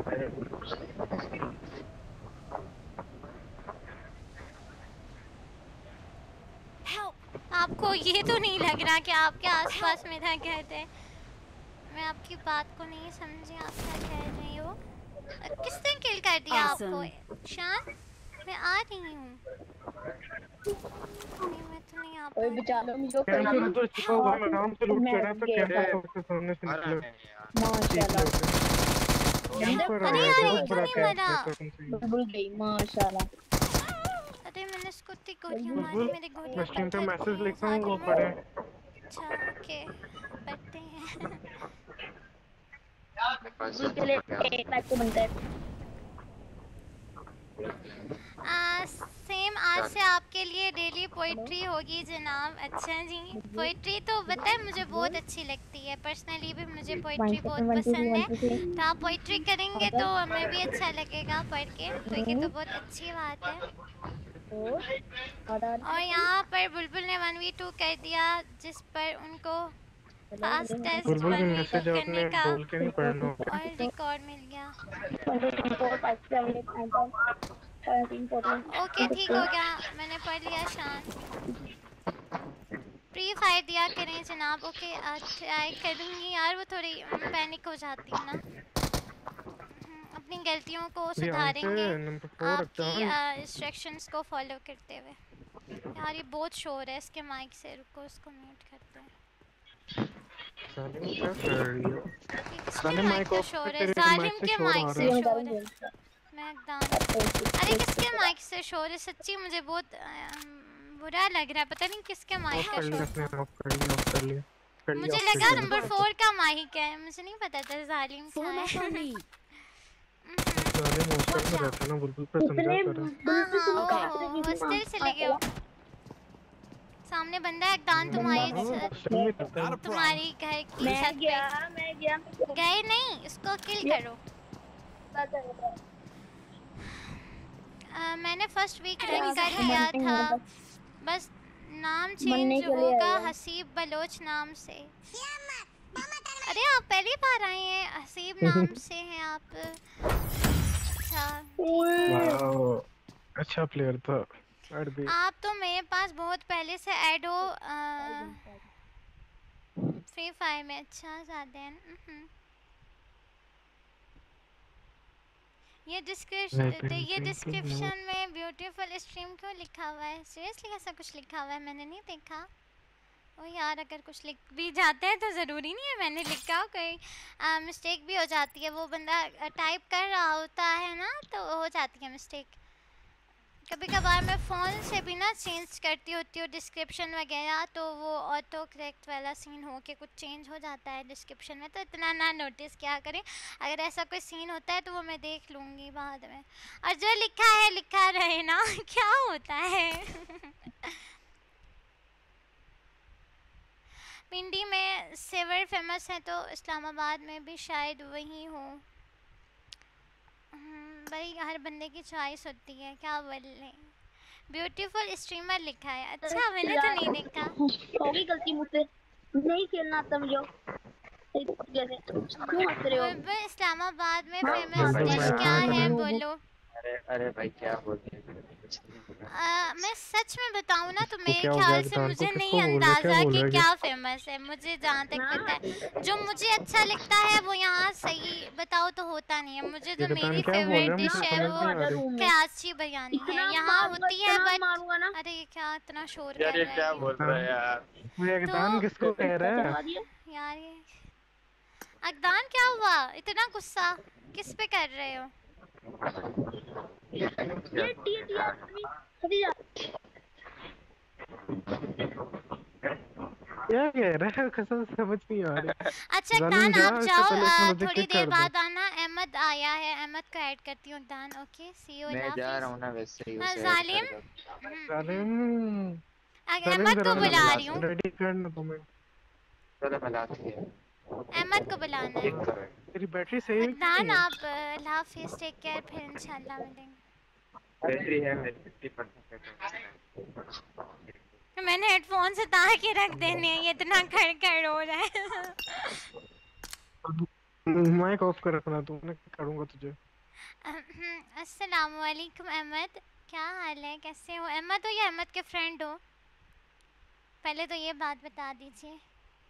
A: आपको ये तो नहीं लग रहा कि आपके आसपास मेरा घर है? मैं आपकी बात को नहीं समझी, आप क्या कह रही हो? किसने किल कर दिया आपको? शान मैं आ रही हूँ। नहीं मैं तो नहीं आ
G: ओए
A: पा
G: बचा लो मुझे,
B: कैंसर उधर छुपा हुआ है, मैं आराम से लूट कर रहा था, कैंसर उसके सामने से निकला।
G: माशाल्लाह
B: कैंपर आ
A: अरे
B: गया,
A: यार,
B: बहुत
A: क्यों
B: बड़ा
A: नहीं मरा?
B: कैंसर।
G: भूल गई माशाल्लाह।
A: अरे मैंने इसको इतनी गोलियां मारी,
B: बुलबुल
A: मेरे गोलियां
B: मैं स्ट्रीम पे
A: पत्थर
B: मैसेज
A: की
B: लिखता हूँ, वो
A: हैं,
B: पढ़े।
A: अच्छा ओके पढ़ते हैं
G: भूल के लिए पैक बनता है।
A: सेम आज से आपके लिए डेली पोइट्री होगी जनाब। अच्छा जी, पोइट्री तो पता है मुझे बहुत अच्छी लगती है, पर्सनली भी मुझे पोइट्री बहुत पसंद है। तो आप पोइट्री करेंगे तो हमें भी अच्छा लगेगा पढ़ के, तो ये तो बहुत अच्छी बात है। और यहाँ पर बुलबुल ने 1v2 कर दिया, जिस पर उनको फास्टेस्ट
B: बुलबुल भी
A: वन वीक
B: मैसेज
A: करने
B: आपने
A: का
B: बोल के नहीं पढ़ना होगा।
A: और रिकॉर्ड मिल गया।
G: 1 2 3 4 5 7 8 9 10 13 14
A: ओके ठीक हो गया, मैंने पढ़ लिया शान। फ्री फायर दिया करें जनाब। ओके ट्राई करूँगी यार, वो थोड़ी पैनिक हो जाती हूँ ना। अपनी गलतियों को सुधारेंगे
B: नंबर 4
A: आपकी इंस्ट्रक्शंस को फॉलो करते हुए। यार ये बहुत शोर है इसके माइक से, रुको इसको म्यूट करते हैं।
B: सालिम क्या कर रही हो?
A: किसके
B: सालिम
A: माइक
B: माइक
A: से
B: ऑफ
A: शोर
B: कर,
A: है?
B: तेरे
A: जालिम
B: माइक से
A: के
B: शोर आ
A: माइक
B: रहा
A: से
B: है।
A: शोर है। मैं एकदम अरे किसके माइक से शोर है? सच्ची मुझे बहुत बुरा लग रहा है, पता नहीं किसके माइक
B: ऑफ
A: का
B: कर लिया
A: शोर
B: अपने,
A: था।
B: ऑफ कर लिया, ऑफ कर लिया, कर लिया,
A: मुझे
B: ऑफ कर
A: लगा
B: लिया।
A: नंबर 4 का माइक है, मुझे नहीं पता था जालिम का
E: Form up on
A: है।
E: me.
B: सालिम हॉस्टल में रहता है ना, बुलबुल पे समझा कर।
A: हॉस्टल चले गए हो। सामने बंदा है दान तुम्हारी
B: हॉस्टल में रहता है।
A: तुम्हारी घर की
G: मैं
A: छत
G: गया
A: पे। गए नहीं, इसको किल करो। मैंने फर्स्ट वीक रैंक कर लिया था, बस नाम चेंज होगा हसीब बलोच नाम से। अरे आप पहली बार आए हैं, हसीब नाम से हैं आप। अच्छा
B: वाओ, अच्छा प्लेयर था। ऐड दे।
A: आप तो मेरे पास बहुत पहले से ऐड हो फ्री फायर में। अच्छा जादेन ये डिस्क्रिप्शन में ब्यूटीफुल स्ट्रीम क्यों लिखा हुआ है? सीरियसली ऐसा कुछ लिखा हुआ है? मैंने नहीं देखा। ओ यार अगर कुछ लिख भी जाते हैं तो ज़रूरी नहीं है मैंने लिखा हो, कोई मिस्टेक भी हो जाती है। वो बंदा टाइप कर रहा होता है ना तो हो जाती है मिस्टेक। कभी कभार मैं फ़ोन से भी ना चेंज करती होती हूँ डिस्क्रिप्शन वगैरह, तो वो ऑटो करेक्ट वाला सीन हो के कुछ चेंज हो जाता है डिस्क्रिप्शन में, तो इतना ना नोटिस क्या करें। अगर ऐसा कोई सीन होता है तो वो मैं देख लूँगी बाद में, और जो लिखा है लिखा रहे ना क्या होता है। पिंडी में सेवर फेमस है तो इस्लामाबाद में भी शायद वही हो। भाई हर बंदे की चॉइस होती है, क्या बोले। ब्यूटीफुल स्ट्रीमर लिखा है। अच्छा मैंने तो नहीं देखा।
G: होगी गलती मुझसे, नहीं खेलना आता मुझे। जैसे क्यों हंस रहे हो?
A: बुलबुल इस्लामाबाद में
G: हाँ,
A: फेमस डिश क्या है बोलो।
F: अरे भाई क्या बोलते हैं?
A: मैं सच में बताऊँ ना तो मेरे
B: क्या हो
A: ख्याल
B: गया?
A: से
B: दान को
A: मुझे
B: किसको
A: नहीं
B: बोल रहा है?
A: अंदाज़ा
B: क्या
A: कि
B: बोल रहा है?
A: क्या फेमस है। मुझे जहाँ तक पता है जो मुझे अच्छा लगता है वो यहाँ सही बताओ तो होता नहीं है। मुझे जो मेरी
B: क्या बोल
A: फेवरेट
B: रहा है?
A: डिश
B: मुझे
A: है
B: समझ
A: वो
B: नहीं आ रही।
A: कराची बिरयानी है। यहाँ होती है बट
G: मारूंगा ना।
A: अरे ये क्या इतना शोर
F: यार
A: कर
F: ये
A: रहा
F: क्या
A: है
F: बोल रहा है यार?
B: मैं दान किसको कह रहा है?
G: चढ़वा दिया।
A: यार। ये अगदान क्या हुआ इतना गुस्सा किस पे कर रहे हो?
G: ये टिया अभी जा।
B: क्या कह रहा है? कसम से समझ नहीं आ रही।
A: अच्छा
B: जालिम
A: अगदान
B: जा,
A: आप
B: इससे
A: जाओ,
B: पहले इसने मुझे
A: थोड़ी
B: किक
A: देर
B: कर
A: बाद आना। अहमद आया है, अहमद को ऐड करती हूँ अगदान। ओके सी यू
F: मैं जा रहा हूँ ना वैसे ही उसे
A: जालिम
B: जालिम
A: अहमद को बुला रही हूँ।
B: रेडी करना तुम्हें।
F: चलो मैं लाती हूँ।
A: अहमद को बुलाना है।
B: तेरी बैटरी सही है कि
A: अगदान
B: नहीं है?
A: आप अल्लाह हाफिज़, टेक केयर, फिर इंशाल्लाह मिलेंगे।
F: बैटरी है मेरी 50%।
A: मैंने हेडफोन उतार के रख देने हैं, ये इतना खड़खड़ हो रहा है।
B: माइक ऑफ कर रखना तू, मैं करूँगा तुझे।
A: अस्सलाम वालेकुम अहमद, क्या हाल है, कैसे हो? अहमद हो या अहमद के फ्रेंड हो? पहले तो ये बात बता दीजिए।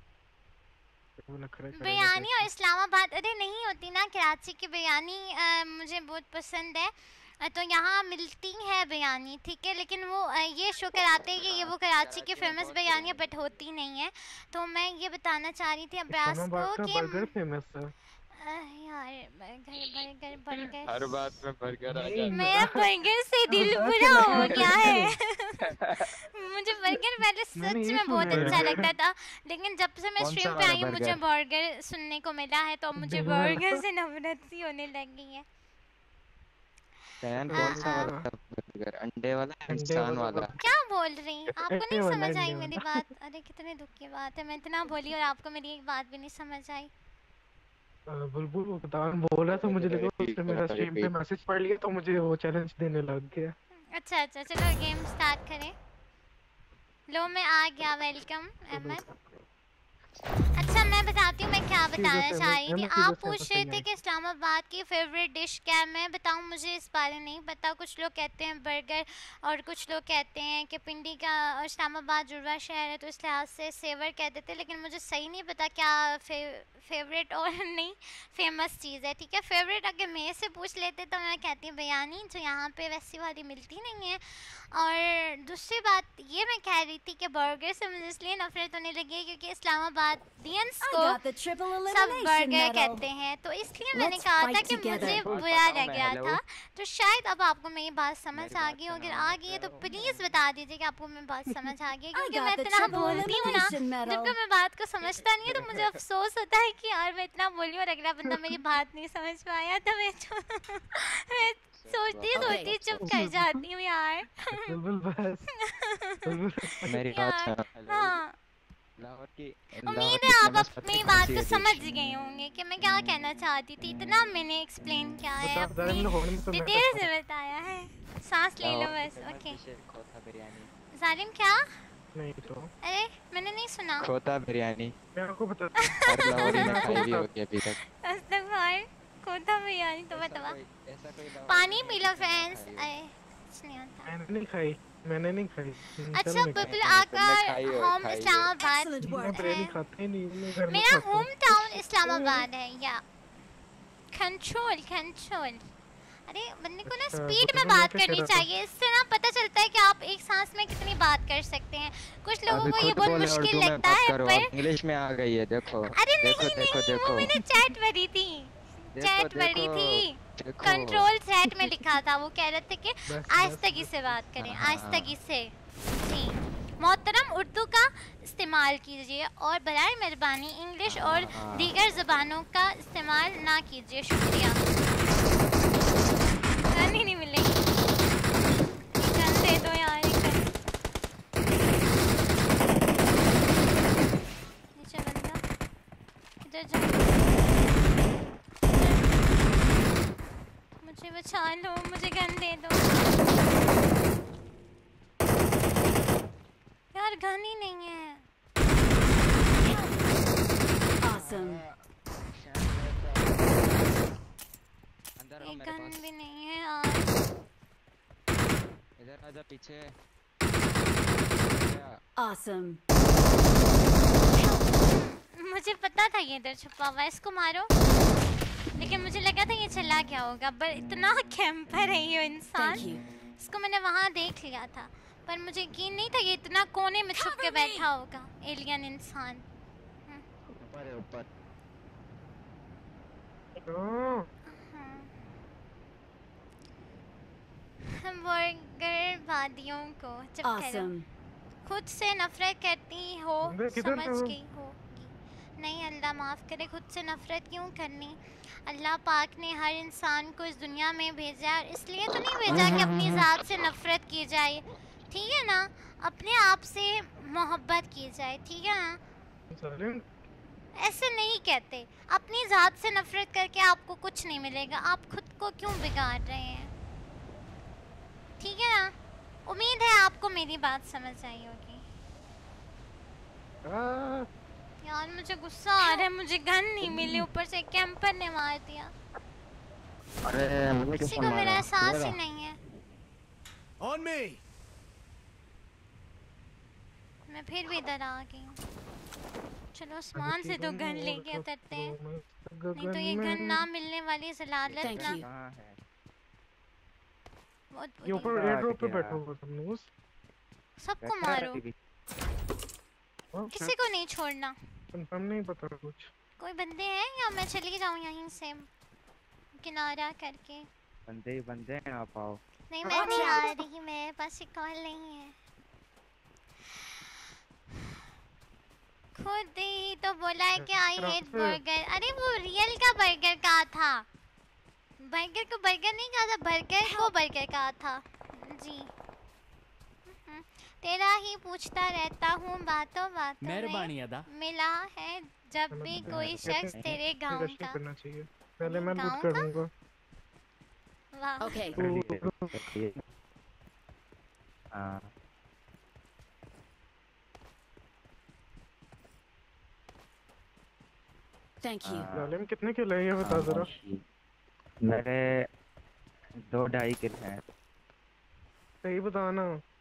A: बिरयानी और इस्लामाबाद, अरे नहीं होती ना कराची की बिरयानी, मुझे बहुत पसंद है तो यहाँ मिलती है बिरयानी, ठीक है। लेकिन वो ये शो कराते हैं कि ये वो कराची की फेमस बिरयानी है बट होती नहीं है। तो मैं ये बताना चाह रही थी अब्बास को कि
B: बर्गर फेमस है
A: यार। बर्गर
F: हर बात में बर्गर आ जाता
A: मेरा बर्गर से दिल बुरा हो गया है। मुझे बर्गर पहले सच में बहुत अच्छा लगता था, लेकिन जब से मैं स्ट्रीम पे आई हूँ मुझे बर्गर सुनने को मिला है तो मुझे बर्गर से नफरत सी होने लगी है।
F: कौन सा वाला बर्गर? अंडे वाला, इंसान वाला?
A: क्या बोल रही? आपको नहीं समझ आई मेरी बात? अरे कितने दुख की बात है, मैं इतना बोली और आपको मेरी एक बात भी नहीं समझ आई।
B: बुलबुल वो दान बोला तो मुझे लगा उसने मेरा स्ट्रीम पे मैसेज पढ़ लिया तो मुझे वो चैलेंज देने लग गया।
A: अच्छा चलो गेम स्टार्ट करें। लो मैं आ गया, वेलकम अहमद। अच्छा मैं बताती हूँ मैं क्या बताना
B: सीधे से
A: चाह रही थी।
B: मैं सीधे
A: आप
B: से
A: पूछ
B: बस
A: रहे
B: नहीं
A: थे
B: आई।
A: कि इस्लामाबाद की फेवरेट डिश क्या है। मैं बताऊँ, मुझे इस बारे नहीं पता। कुछ लोग कहते हैं बर्गर और कुछ लोग कहते हैं कि पिंडी का और इस्लामाबाद जुड़वा शहर है तो इस लिहाज से सेवर कहते थे, लेकिन मुझे सही नहीं पता क्या फेवरेट और नहीं फेमस चीज़ है। ठीक है, फेवरेट अगर मेरे से पूछ लेते तो मैं कहती बिरयानी, जो यहाँ पे वैसी वाली मिलती नहीं है। और दूसरी बात ये मैं कह रही थी कि बर्गर से मुझे इसलिए नफरत होने लगी है क्योंकि इस्लामाबादियंस
E: I
A: को
E: got the triple
A: सब
E: elimination
A: बर्गर
E: medal.
A: कहते हैं, तो इसलिए मैंने
E: Let's
A: कहा था
E: fight
A: कि
E: together.
A: मुझे
F: और
A: बुरा
F: बताओ
A: लग
F: मैं
A: रहा
F: हेलो
A: था। तो शायद अब आपको मेरी बात समझ
F: मेरी
A: आ
F: बात
A: गई, अगर
F: सुनो
A: आ गई है तो प्लीज़ बता दीजिए कि आपको मेरी बात समझ आ गई है,
E: I
A: क्योंकि मैं
E: got the
A: इतना
E: triple
A: बोलती हूँ ना,
E: elimination medal.
A: जब मैं बात को समझता नहीं है तो मुझे अफसोस होता है कि यार मैं इतना बोली और अगला बंदा मेरी बात नहीं समझ पाया, तो मैं सोचती
E: Okay.
A: चुप कर जाती हूँ यार।
B: बुलबुल बस बुलबुल
F: मेरी बात
A: यार
F: सुनो हेलो
A: हाँ,
F: लाहौर की
A: उम्मीद
F: की
A: है आप
F: फेमस
A: अब
F: पता
A: मेरी
F: है कौन
A: बात
F: सी
A: को
F: है
A: समझ
F: डिश
A: गए होंगे कि मैं क्या कहना चाहती थी। इतना मैंने एक्सप्लेन किया है,
B: बता बता
A: अपनी
B: मैंने होने में सुना
A: डिटेल से बताया है। सांस ले लो
F: लाहौर की
A: बस।
F: फेमस
A: ओके
F: डिश है खोता बिरयानी
A: जालिम क्या?
B: नहीं तो
A: अरे मैंने नहीं सुना।
F: खोता बिरयानी
B: मैं आपको बताता हूँ
F: हर लाहौरी
B: मैं
F: ने
B: आपको
F: खाई भी
B: बताता
F: होगी अभी तक
A: अस्तगफार, खोता बिरयानी तो बतावा।
F: ऐसा कोई लाहौरी
A: पानी
F: नहीं
A: पी
F: है
A: लो
F: जिसने ना
A: फ्रेंड्स।
F: खाई हो।
A: अरे कुछ नहीं होता।
B: मैंने नहीं खाई
A: अच्छा
B: चल मैं
A: बुलबुल
F: नहीं,
A: आपका
F: तुमने खाई हो,
A: होम
F: खाई है।
A: इस्लामाबाद
E: Excellent
B: मैं
E: work.
B: बिरयानी
A: है।
B: खाता ही नहीं हूँ मैं घर में
A: मेरा
B: खाता हूँ
A: होम टाउन इस्लामाबाद है या कंट्रोल कंट्रोल। अरे बंदे को ना
B: अच्छा,
A: स्पीड
B: तो
A: में
B: मैं
A: बात
B: क्या कह
A: करनी
B: रहा था?
A: चाहिए, इससे ना पता चलता है कि आप एक सांस में कितनी बात कर सकते हैं। कुछ लोगों
F: अभी
A: को ये
F: खुद
A: बहुत
F: बोले
A: मुश्किल
F: उर्दू में
A: लगता
F: बात
A: है,
F: करो
A: पर
F: अब इंग्लिश में आ गई है देखो
A: अरे
F: देखो
A: नहीं
F: देखो
A: नहीं, वो
F: देखो
A: मैंने चैट भरी थी,
F: देखो
A: चैट भरी
F: देखो
A: थी,
F: देखो
A: कंट्रोल चैट में लिखा था। वो कह रहे थे कि
B: बस
A: आहिस्तगी से बात करें,
F: हाँ।
A: आहिस्तगी से। जी मोहतरम, उर्दू का इस्तेमाल कीजिए और बराए मेहरबानी इंग्लिश और
F: हाँ।
A: दीगर ज़बानों का इस्तेमाल ना कीजिए। शुक्रिया। गन ही नहीं मिलेगी, गन दे दो यार, एक गन। नीचे बंदा, इधर जा, मुझे बचा लो, मुझे गन दे दो यार, गन ही नहीं है।
E: Awesome.
F: अंदर आओ
A: एक
F: मेरे
A: गन
F: पास
A: भी नहीं है यार।
F: इधर आजा पीछे
E: Awesome.
A: मुझे पता था ये इधर छुपा हुआ है, इसको मारो। लेकिन मुझे लगा था ये चला गया होगा, पर इतना कैंपर है ये इंसान।
E: Thank you.
A: इसको मैंने वहाँ देख लिया था, पर मुझे यकीन नहीं था ये इतना कोने में छुप के बैठा होगा, एलियन इंसान।
F: ऊपर है ऊपर
B: हाँ,
A: हम बर्गर वादियों को चुप करो।
E: Awesome.
A: खुद से नफरत करती हो,
B: बंदे किधर
A: समझ
B: थे वो?
A: गई होगी। नहीं, अल्लाह माफ़ करे, खुद से नफरत क्यों करनी। अल्लाह पाक ने हर इंसान को इस दुनिया में भेजा है, और इसलिए तो नहीं भेजा कि अपनी ज़ात से नफरत की जाए, ठीक है ना। अपने आप से मोहब्बत की जाए, ठीक है ना।
B: सालिम
A: ऐसे नहीं कहते, अपनी ज़ात से नफरत करके आपको कुछ नहीं मिलेगा। आप खुद को क्यों बिगाड़ रहे हैं, ठीक है ना। उम्मीद है आपको मेरी बात समझ आई होगी।
B: हाँ,
A: यार मुझे गुस्सा आ रहा है, मुझे गन नहीं मिली, ऊपर से कैंपर ने मार दिया।
F: अरे मुझे
A: किसी को मेरा एहसास ही नहीं है।
H: On me.
A: मैं फिर भी इधर आ गई हूँ। चलो आसमान से तो गन लेके उतरते हैं, नहीं तो ये गन ना मिलने वाली जलालत
E: Thank
A: ना
E: you.
F: कहाँ है
A: बहुत
B: ये
A: बुरी।
B: ऊपर एयर ड्रॉप पे बैठा हुआ तुमने उस
A: सबको मारो,
B: हाँ,
A: किसी को नहीं छोड़ना।
B: कंफर्म नहीं पता कुछ
A: कोई बंदे हैं या मैं चली जाऊँ यहीं से किनारा करके।
F: बंदे हैं आप आओ
A: नहीं मैं नहीं आ रही, मेरे पास एक कॉल नहीं है। खुद ही तो बोला है कि आई हेट बर्गर। अरे वो रियल का बर्गर कहा था, बर्गर को बर्गर नहीं कहा था, बर्गर को बर्गर कहा था जी। तेरा ही पूछता रहता हूँ बातों बातों
H: मेहरबानी
A: में,
H: अदा।
A: मिला है जब भी कोई शख्स तेरे गाँव
B: रश नहीं
A: का।
B: करना चाहिए पहले मैं
A: गाँव
B: लूट कर
A: का?
B: दूंगा
A: वाह
E: Okay.
F: हाँ
E: Thank you.
B: जालिम कितने किल है ये बता जरा।
I: मेरे 2-2.5 किल हैं।
B: सही बताना।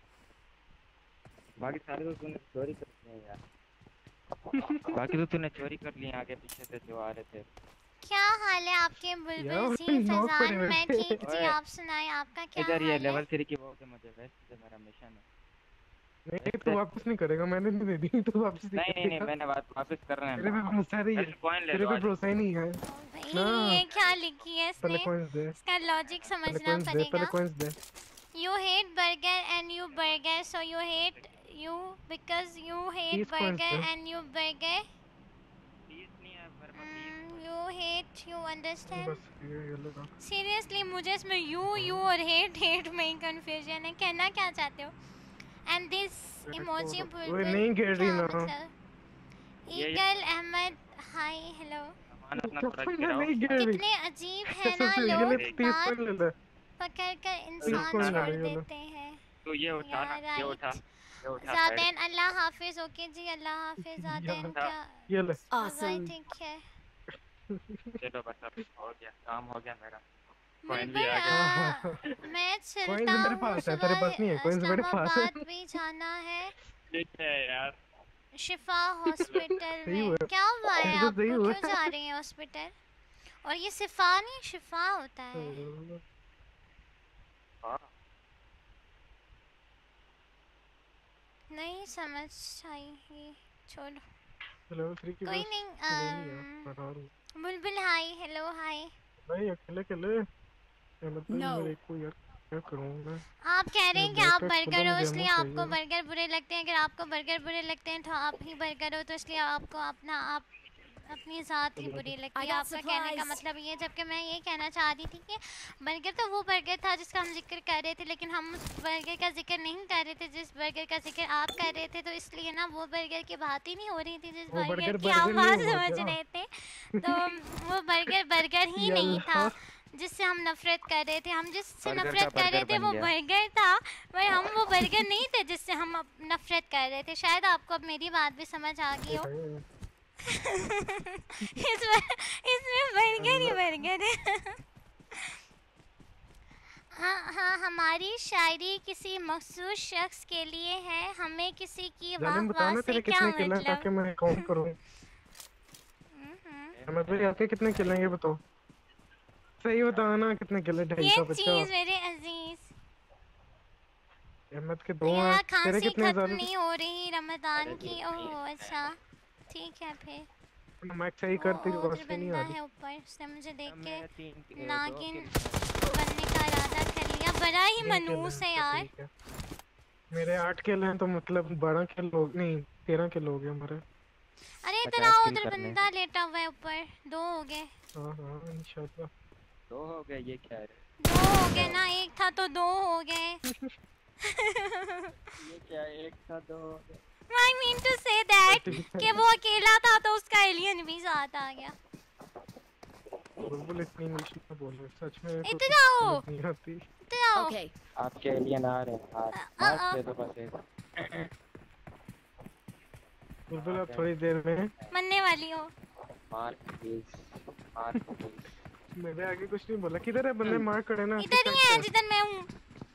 I: बाकी सारे तो तूने चोरी कर लिए यार। बाकी तो तूने चोरी कर लिए आगे पीछे से जो आ रहे थे।
A: क्या हाल है आपके बुलबुल जी फैजान? मैं ठीक जी, आप सुनाएं आपका क्या हाल है?
I: इधर ये लेवल 3 की वो के मुझे वेस्ट से मेरा मिशन है।
B: नहीं तो वापस नहीं करेगा, मैंने नहीं दे दी तो वापस
I: नहीं मैंने वापस कर रहे हैं।
B: तेरे पे भरोसा नहीं है, तेरे पे भरोसा ही नहीं है
A: भाई ये क्या लिखी है
B: पहले
A: इसने?
B: कॉइंस दे,
A: इसका लॉजिक समझना
B: पहले
A: पड़ेगा।
B: कॉइंस दे।
A: You hate burger and you burger, so you hate you because you hate
B: Please
A: burger
B: answer.
A: and you burger.
I: Please नहीं है पर
A: You hate, you understand?
B: बस ये लो ना।
A: Seriously मुझे इसमें you और hate में ही confusion है। कहना क्या चाहते हो? And this emoji
B: ओए
A: बुलबुल
B: नहीं गिर रही
A: क्या
B: ना।
A: मतलब? Eagle Ahmad hi hello.
I: सामान अपना थोड़ा गिराओ।
B: नहीं गिर रही।
A: कितने अजीब है ना
B: ये
A: लोग,
B: ले 30
A: बात
B: पॉइंट ले ले।
A: पकड़ कर इंसान
B: कोई ना,
A: छोड़
B: ये लो।
A: देते हैं।
I: तो ये उठा ना,
A: Yeah,
I: ये
A: right.
I: उठा
A: ज़ादैन अल्लाह हाफिज। ओके जी अल्लाह हाफिज ज़ादैन। क्या
B: ये ले।
E: Awesome.
A: ठीक है
I: चलो बस अब हो गया, काम हो गया मेरा।
A: बुलबुल मैं चलता
B: Coins मेरे
A: हूँ,
B: पास है, तेरे पास नहीं है, coins मेरे पास है।
A: इस्लामाबाद भी जाना है,
I: ठीक है यार।
A: शिफा हॉस्पिटल
B: सही
A: में।
B: हुआ।
A: क्या हुआ है
B: ये तो
A: आपको,
B: सही हुआ।
A: क्यों जा रही हैं हॉस्पिटल? और ये शिफा नहीं शिफा होता है। नहीं समझ आई ये, छोड़ो
B: लेवल 3 की
A: कोई
B: बस
A: नहीं।
B: लेनी है, बता रहा हूँ।
A: बुलबुल हाय हेलो हाय।
B: भाई अकेले अकेले मतलब
E: No.
B: मेरे को यार क्या करूँ मैं।
A: आप कह रहे हैं कि
B: मैं
A: आप
B: बैकअप
A: बर्गर हो
B: खुला
A: इसलिए
B: मुझे
A: आपको
B: चाहिए।
A: बर्गर बुरे लगते हैं। अगर आपको बर्गर बुरे लगते हैं तो आप ही बर्गर हो, तो इसलिए आपको आप अपनी ज़ात ही बुरी लगती है।
E: I got
A: आपका कहने का
E: supplies.
A: मतलब ये, जबकि मैं ये कहना चाह रही थी कि बर्गर तो वो बर्गर था जिसका हम जिक्र कर रहे थे, लेकिन हम उस बर्गर का जिक्र नहीं कर रहे थे जिस बर्गर का जिक्र आप कर रहे थे। तो इसलिए ना वो बर्गर की बात ही नहीं हो रही थी जिस
B: वो
A: बर्गर
B: बर्गर
A: की आप
B: बर्गर
A: बात
B: नहीं हुआ
A: समझ
B: क्या?
A: रहे थे। तो वो बर्गर ही नहीं था जिससे हम नफरत कर रहे थे। हम जिससे
I: बर्गर
A: नफरत
I: का
A: कर रहे
I: बर्गर
A: थे
I: बन
A: वो
I: गया।
A: बर्गर था, पर हम वो बर्गर नहीं थे जिससे हम अब नफरत कर रहे थे। शायद आपको अब मेरी बात भी समझ आ गई हो। इसमें बर्गर ही बर्गर है। हाँ हमारी शायरी किसी मखसूस शख्स के लिए है, हमें किसी की वाह
B: जालिम
A: वाह
B: बताना
A: से
B: तेरे
A: क्या
B: कितने किल हैं ताकि
A: मतलब।
B: मैं काउंट करूँ। मैं भाई आपके कितने किल हैं ये बताओ। सही बताना कितने किल हैं। 2.5
A: ये
B: का बच्चा।
A: चीज मेरे अजीज,
B: अहमद के 2
A: मेरा
B: हैं। तेरे
A: खांसी
B: कितने
A: खत्म
B: जालिम?
A: नहीं हो रही रमजान की। ओह अच्छा ठीक है फिर।
B: मैं सही कर तेरी
A: वो
B: आवाज
A: उधर
B: ही नहीं
A: बंदा
B: आ रही।
A: है ऊपर, उसने मुझे देख के
I: 2
A: नागिन
I: किल।
A: बनने का इरादा कर लिया। बड़ा ही
B: 3 किल
A: मनूस है
B: हैं,
A: यार।
B: ठीक है। मेरे 8 किल हैं तो मतलब 12 किल हो नहीं 13 किल हो गए हमारे।
A: अरे इधर
I: 50
A: आओ,
I: किल
A: उधर
I: करने।
A: बंदा लेटा हुआ है ऊपर। 2 हो गए,
B: हाँ इंशाल्लाह।
I: 2 हो गए, ये क्या है?
A: 2 हो गए ना, एक था तो 2 हो गए।
I: ये क्या है? 1 था 2 हो गए।
A: I mean to say that कि वो अकेला था तो उसका एलियन भी साथ आ गया।
B: बुलबुल इतनी इंग्लिश में बोल रहे सच में तो
A: इधर आओ,
B: समझ नहीं आती।
A: इधर आओ।
E: Okay.
I: आपके एलियन आ रहे हैं। मार दे दो बस एक।
B: बुलबुल आप थोड़ी देर में
A: मरने वाली हो।
I: मार प्लीज, मार प्लीज।
B: मेरे आगे कुछ नहीं बोला। किधर है बंदे मार करे ना।
A: इधर ही है जिधर मैं हूँ।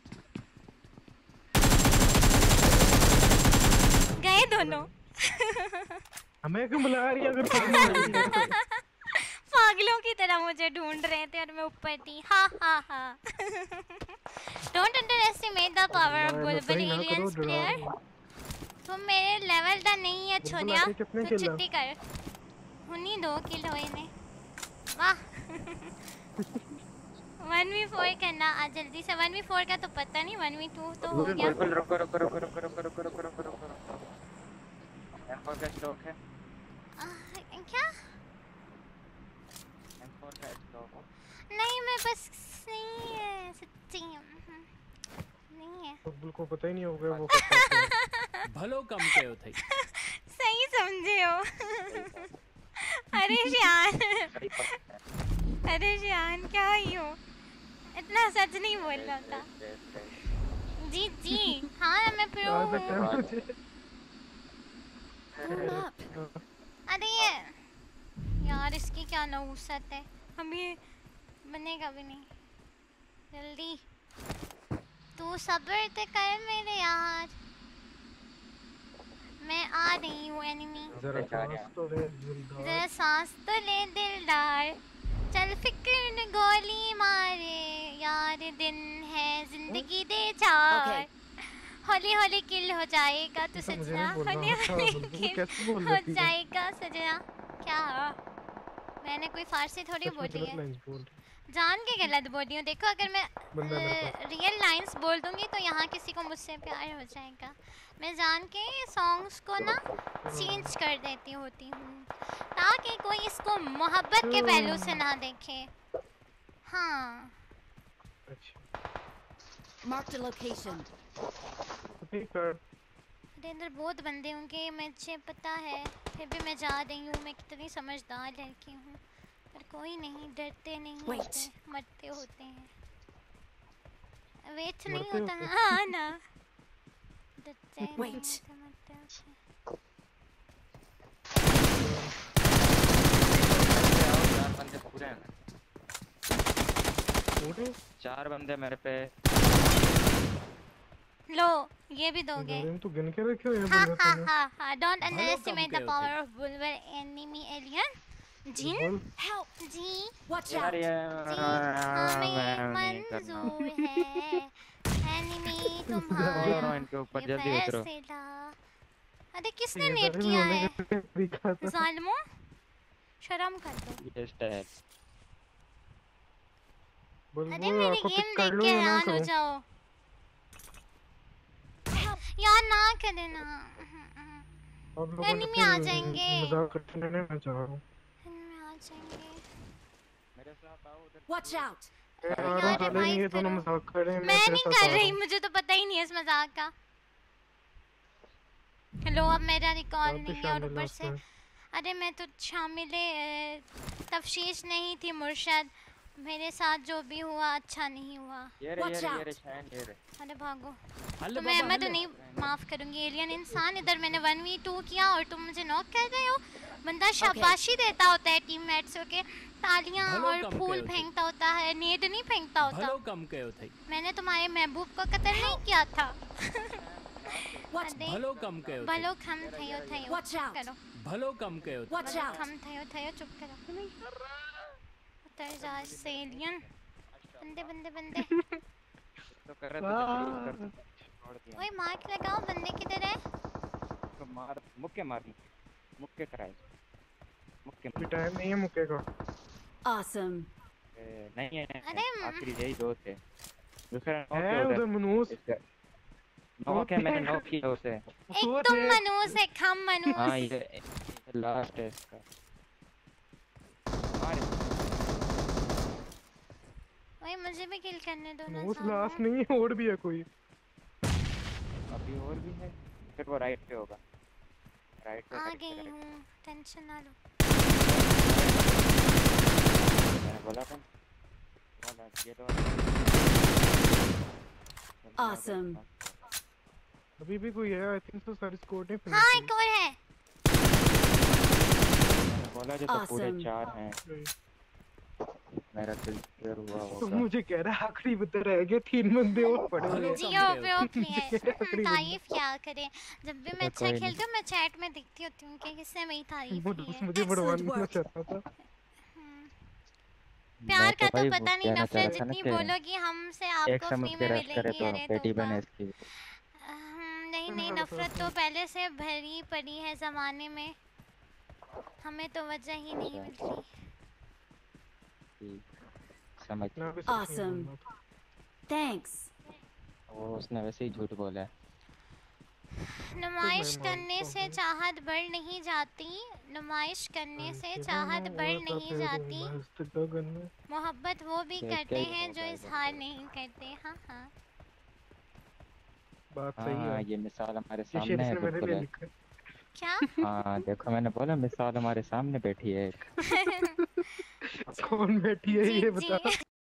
A: गए दोनों।
B: हमें क्यों बुला रही है अगर तुम
A: पागलों की तरह मुझे ढूंढ रहे थे और मैं ऊपर थी। हा हा हा। Don't underestimate the power of Bulbul aliens player. तुम मेरे लेवल दा नहीं है छोरिया,
B: आगे कितने
A: तू
B: किल
A: छुट्टी कर। हुनी 2 किल हुए ने। वाह। 1v4 करना आज जल्दी से। 1v4 का तो पता नहीं, 1v2 तो हो गया।
I: बिल्कुल रुको रुको रुको रुको रुको रुको रुको रुको रुको। M4 का स्टॉक है।
A: क्या?
I: M4 का स्टॉक।
A: नहीं मैं बस नहीं है सच्ची नहीं है।
B: बुलबुल को पता ही नहीं होगा वो
H: भलो कम कयो थई।
A: सही समझे हो। अरे श्यान, अरे श्यान क्या ही हो, इतना सच नहीं बोल रहा था। जी जी हाँ मैं प्रो हूँ। अरे यार इसकी क्या नहुसत है, हम ये बनेगा भी नहीं। जल्दी तू सब्र तो कर मेरे यार, मैं आ रही हूँ एनिमी।
B: जरा सांस तो ले दिलदार।
A: जरा सांस तो ले दिलदार, चल फिक्र न गोली मारे यार, दिन है जिंदगी दे चार, हौली हौली किल हो जाएगा तू सजना, हौली हौली किल हो जाएगा सजना। क्या मैंने कोई फारसी थोड़ी बोली है, जान के गलत बोली हूँ। देखो अगर मैं रियल लाइंस बोल दूंगी तो यहाँ किसी को मुझसे प्यार हो जाएगा। मैं जान के सॉन्ग्स को ना चेंज कर देती होती हूँ ताकि कोई इसको मोहब्बत के पहलू से ना देखे। हाँ
E: Mark the location.
A: मेरे अंदर बहुत बंदे होंगे मुझे पता है, फिर भी मैं जा रही हूँ। मैं कितनी समझदार लड़की हूँ, पर कोई नहीं, डरते नहीं होते, मरते होते हैं। वेट नहीं होता ना, हाँ ना, डरते नहीं होते, मरते होते।
I: 4 बंदे पूरे हैं, 4 बंदे मेरे पे।
A: लो ये भी दोगे।
B: तो गिन के रखे हो
A: हाँ हाँ हाँ हाँ, don't underestimate the power of bulwer enemy alien. Jin help ji, watch out जी, हमें मंजूर है एनिमी तुम्हारा
I: इनके ऊपर जल्दी उतरो।
A: अरे किसने नेट किया है, जालिमो शर्म कर दो। अरे मेरी गेम देख के हैरान हो जाओ यार, ना करे ना, एनिमी आ जाएंगे,
B: मजाक करने में चाह रहा हूं,
A: एनिमी आ जाएंगे।
I: मेरे साथ आओ उधर।
E: Watch out.
B: यार भाई ये दोनों मजाक कर रहे हैं,
A: मैं नहीं कर रही, मुझे तो पता ही नहीं है इस मजाक का। हेलो, अब मेरा रिकॉल नहीं है और ऊपर से अरे मैं तो शामिल तफ्शीश नहीं थी मुर्शद, मेरे साथ जो भी हुआ अच्छा नहीं हुआ।
I: ये
A: अरे भागो, तो मैं तो नहीं माफ करूंगी। एलियन इंसान, इधर मैंने 1v2 किया और तुम मुझे नॉक कर रहे हो। बंदा शाबाशी देता होता है टीममेट्स के, तालियां और फूल फेंकता होता है, नेड नहीं फेंकता होता। मैंने तुम्हारे महबूब को कत्ल नहीं किया था।
H: भलो कम कयो
A: भलो खम थयो थयो चुप करो,
H: भलो कम कयो
A: खम थयो थयो चुप करो। उतर जा से एलियन, बंदे बंदे बंदे।
I: तो कर रहा था, छोड़ दिया।
A: ओए मार्क लगाओ, बंदे किधर है?
I: तो मार, मुक्के मारनी, मुक्के कराए, मुक्के
B: टाइम नहीं है मुक्के का।
E: Awesome.
I: नहीं है,
A: अरे
I: आखिरी यही 2 थे, दूसरा
B: है उधर मनूस,
I: नॉक है, मैंने नॉक किया उसे।
A: एक तुम मनूस है, खम मनूस।
I: हाँ ये लास्ट है इसका।
A: ओए मुझे भी किल करने दो ना।
B: मनूस लास्ट नहीं है, और भी है कोई।
I: अभी और भी है, फिर वो राइट पे होगा, राइट पे।
A: आ गई हूँ, टेंशन ना लो।
I: मैंने बोला था, ये तो
E: Awesome.
B: अभी भी कोई है, आई थिंक सो सारी स्कोर नहीं फिनिश।
A: हाँ एक और है।
I: मैंने बोला जो तो पूरे 4 हैं, मेरा किल क्लियर हुआ
B: तो
I: होगा।
B: मुझे कह रहा है आखिरी बंदे रह गए, 3 बंदे और पड़े हुए हैं।
A: जियो पे ओपी तारीफ क्या करे, जब भी मैं अच्छा खेलती हूँ मैं चैट में दिखती होती हूँ कि किसने मेरी तारीफ की है।
B: मुझे बढ़वाना चाहता था।
A: प्यार का तो पता नहीं, नफरत जितनी बोलोगी हमसे आपको फ्री में मिलेगी। अरे तो नहीं नहीं, नफरत तो पहले से भरी पड़ी है ज़माने में, हमें तो वजह ही नहीं मिल रही।
I: समझ।
E: Awesome. Thanks.
I: वो उसने वैसे ही झूठ बोला है।
A: नुमाइश करने से चाहत बढ़ नहीं जाती, नुमाइश करने से चाहत बढ़ नहीं जाती, मोहब्बत वो भी करते हैं जो इजहार नहीं करते। हाँ हाँ
B: बात सही है।
I: ये मिसाल हमारे सामने है, बिल्कुल है।
A: क्या?
I: हाँ देखो, मैंने बोला मिसाल हमारे सामने बैठी है एक।
B: कौन बैठी है ये बता।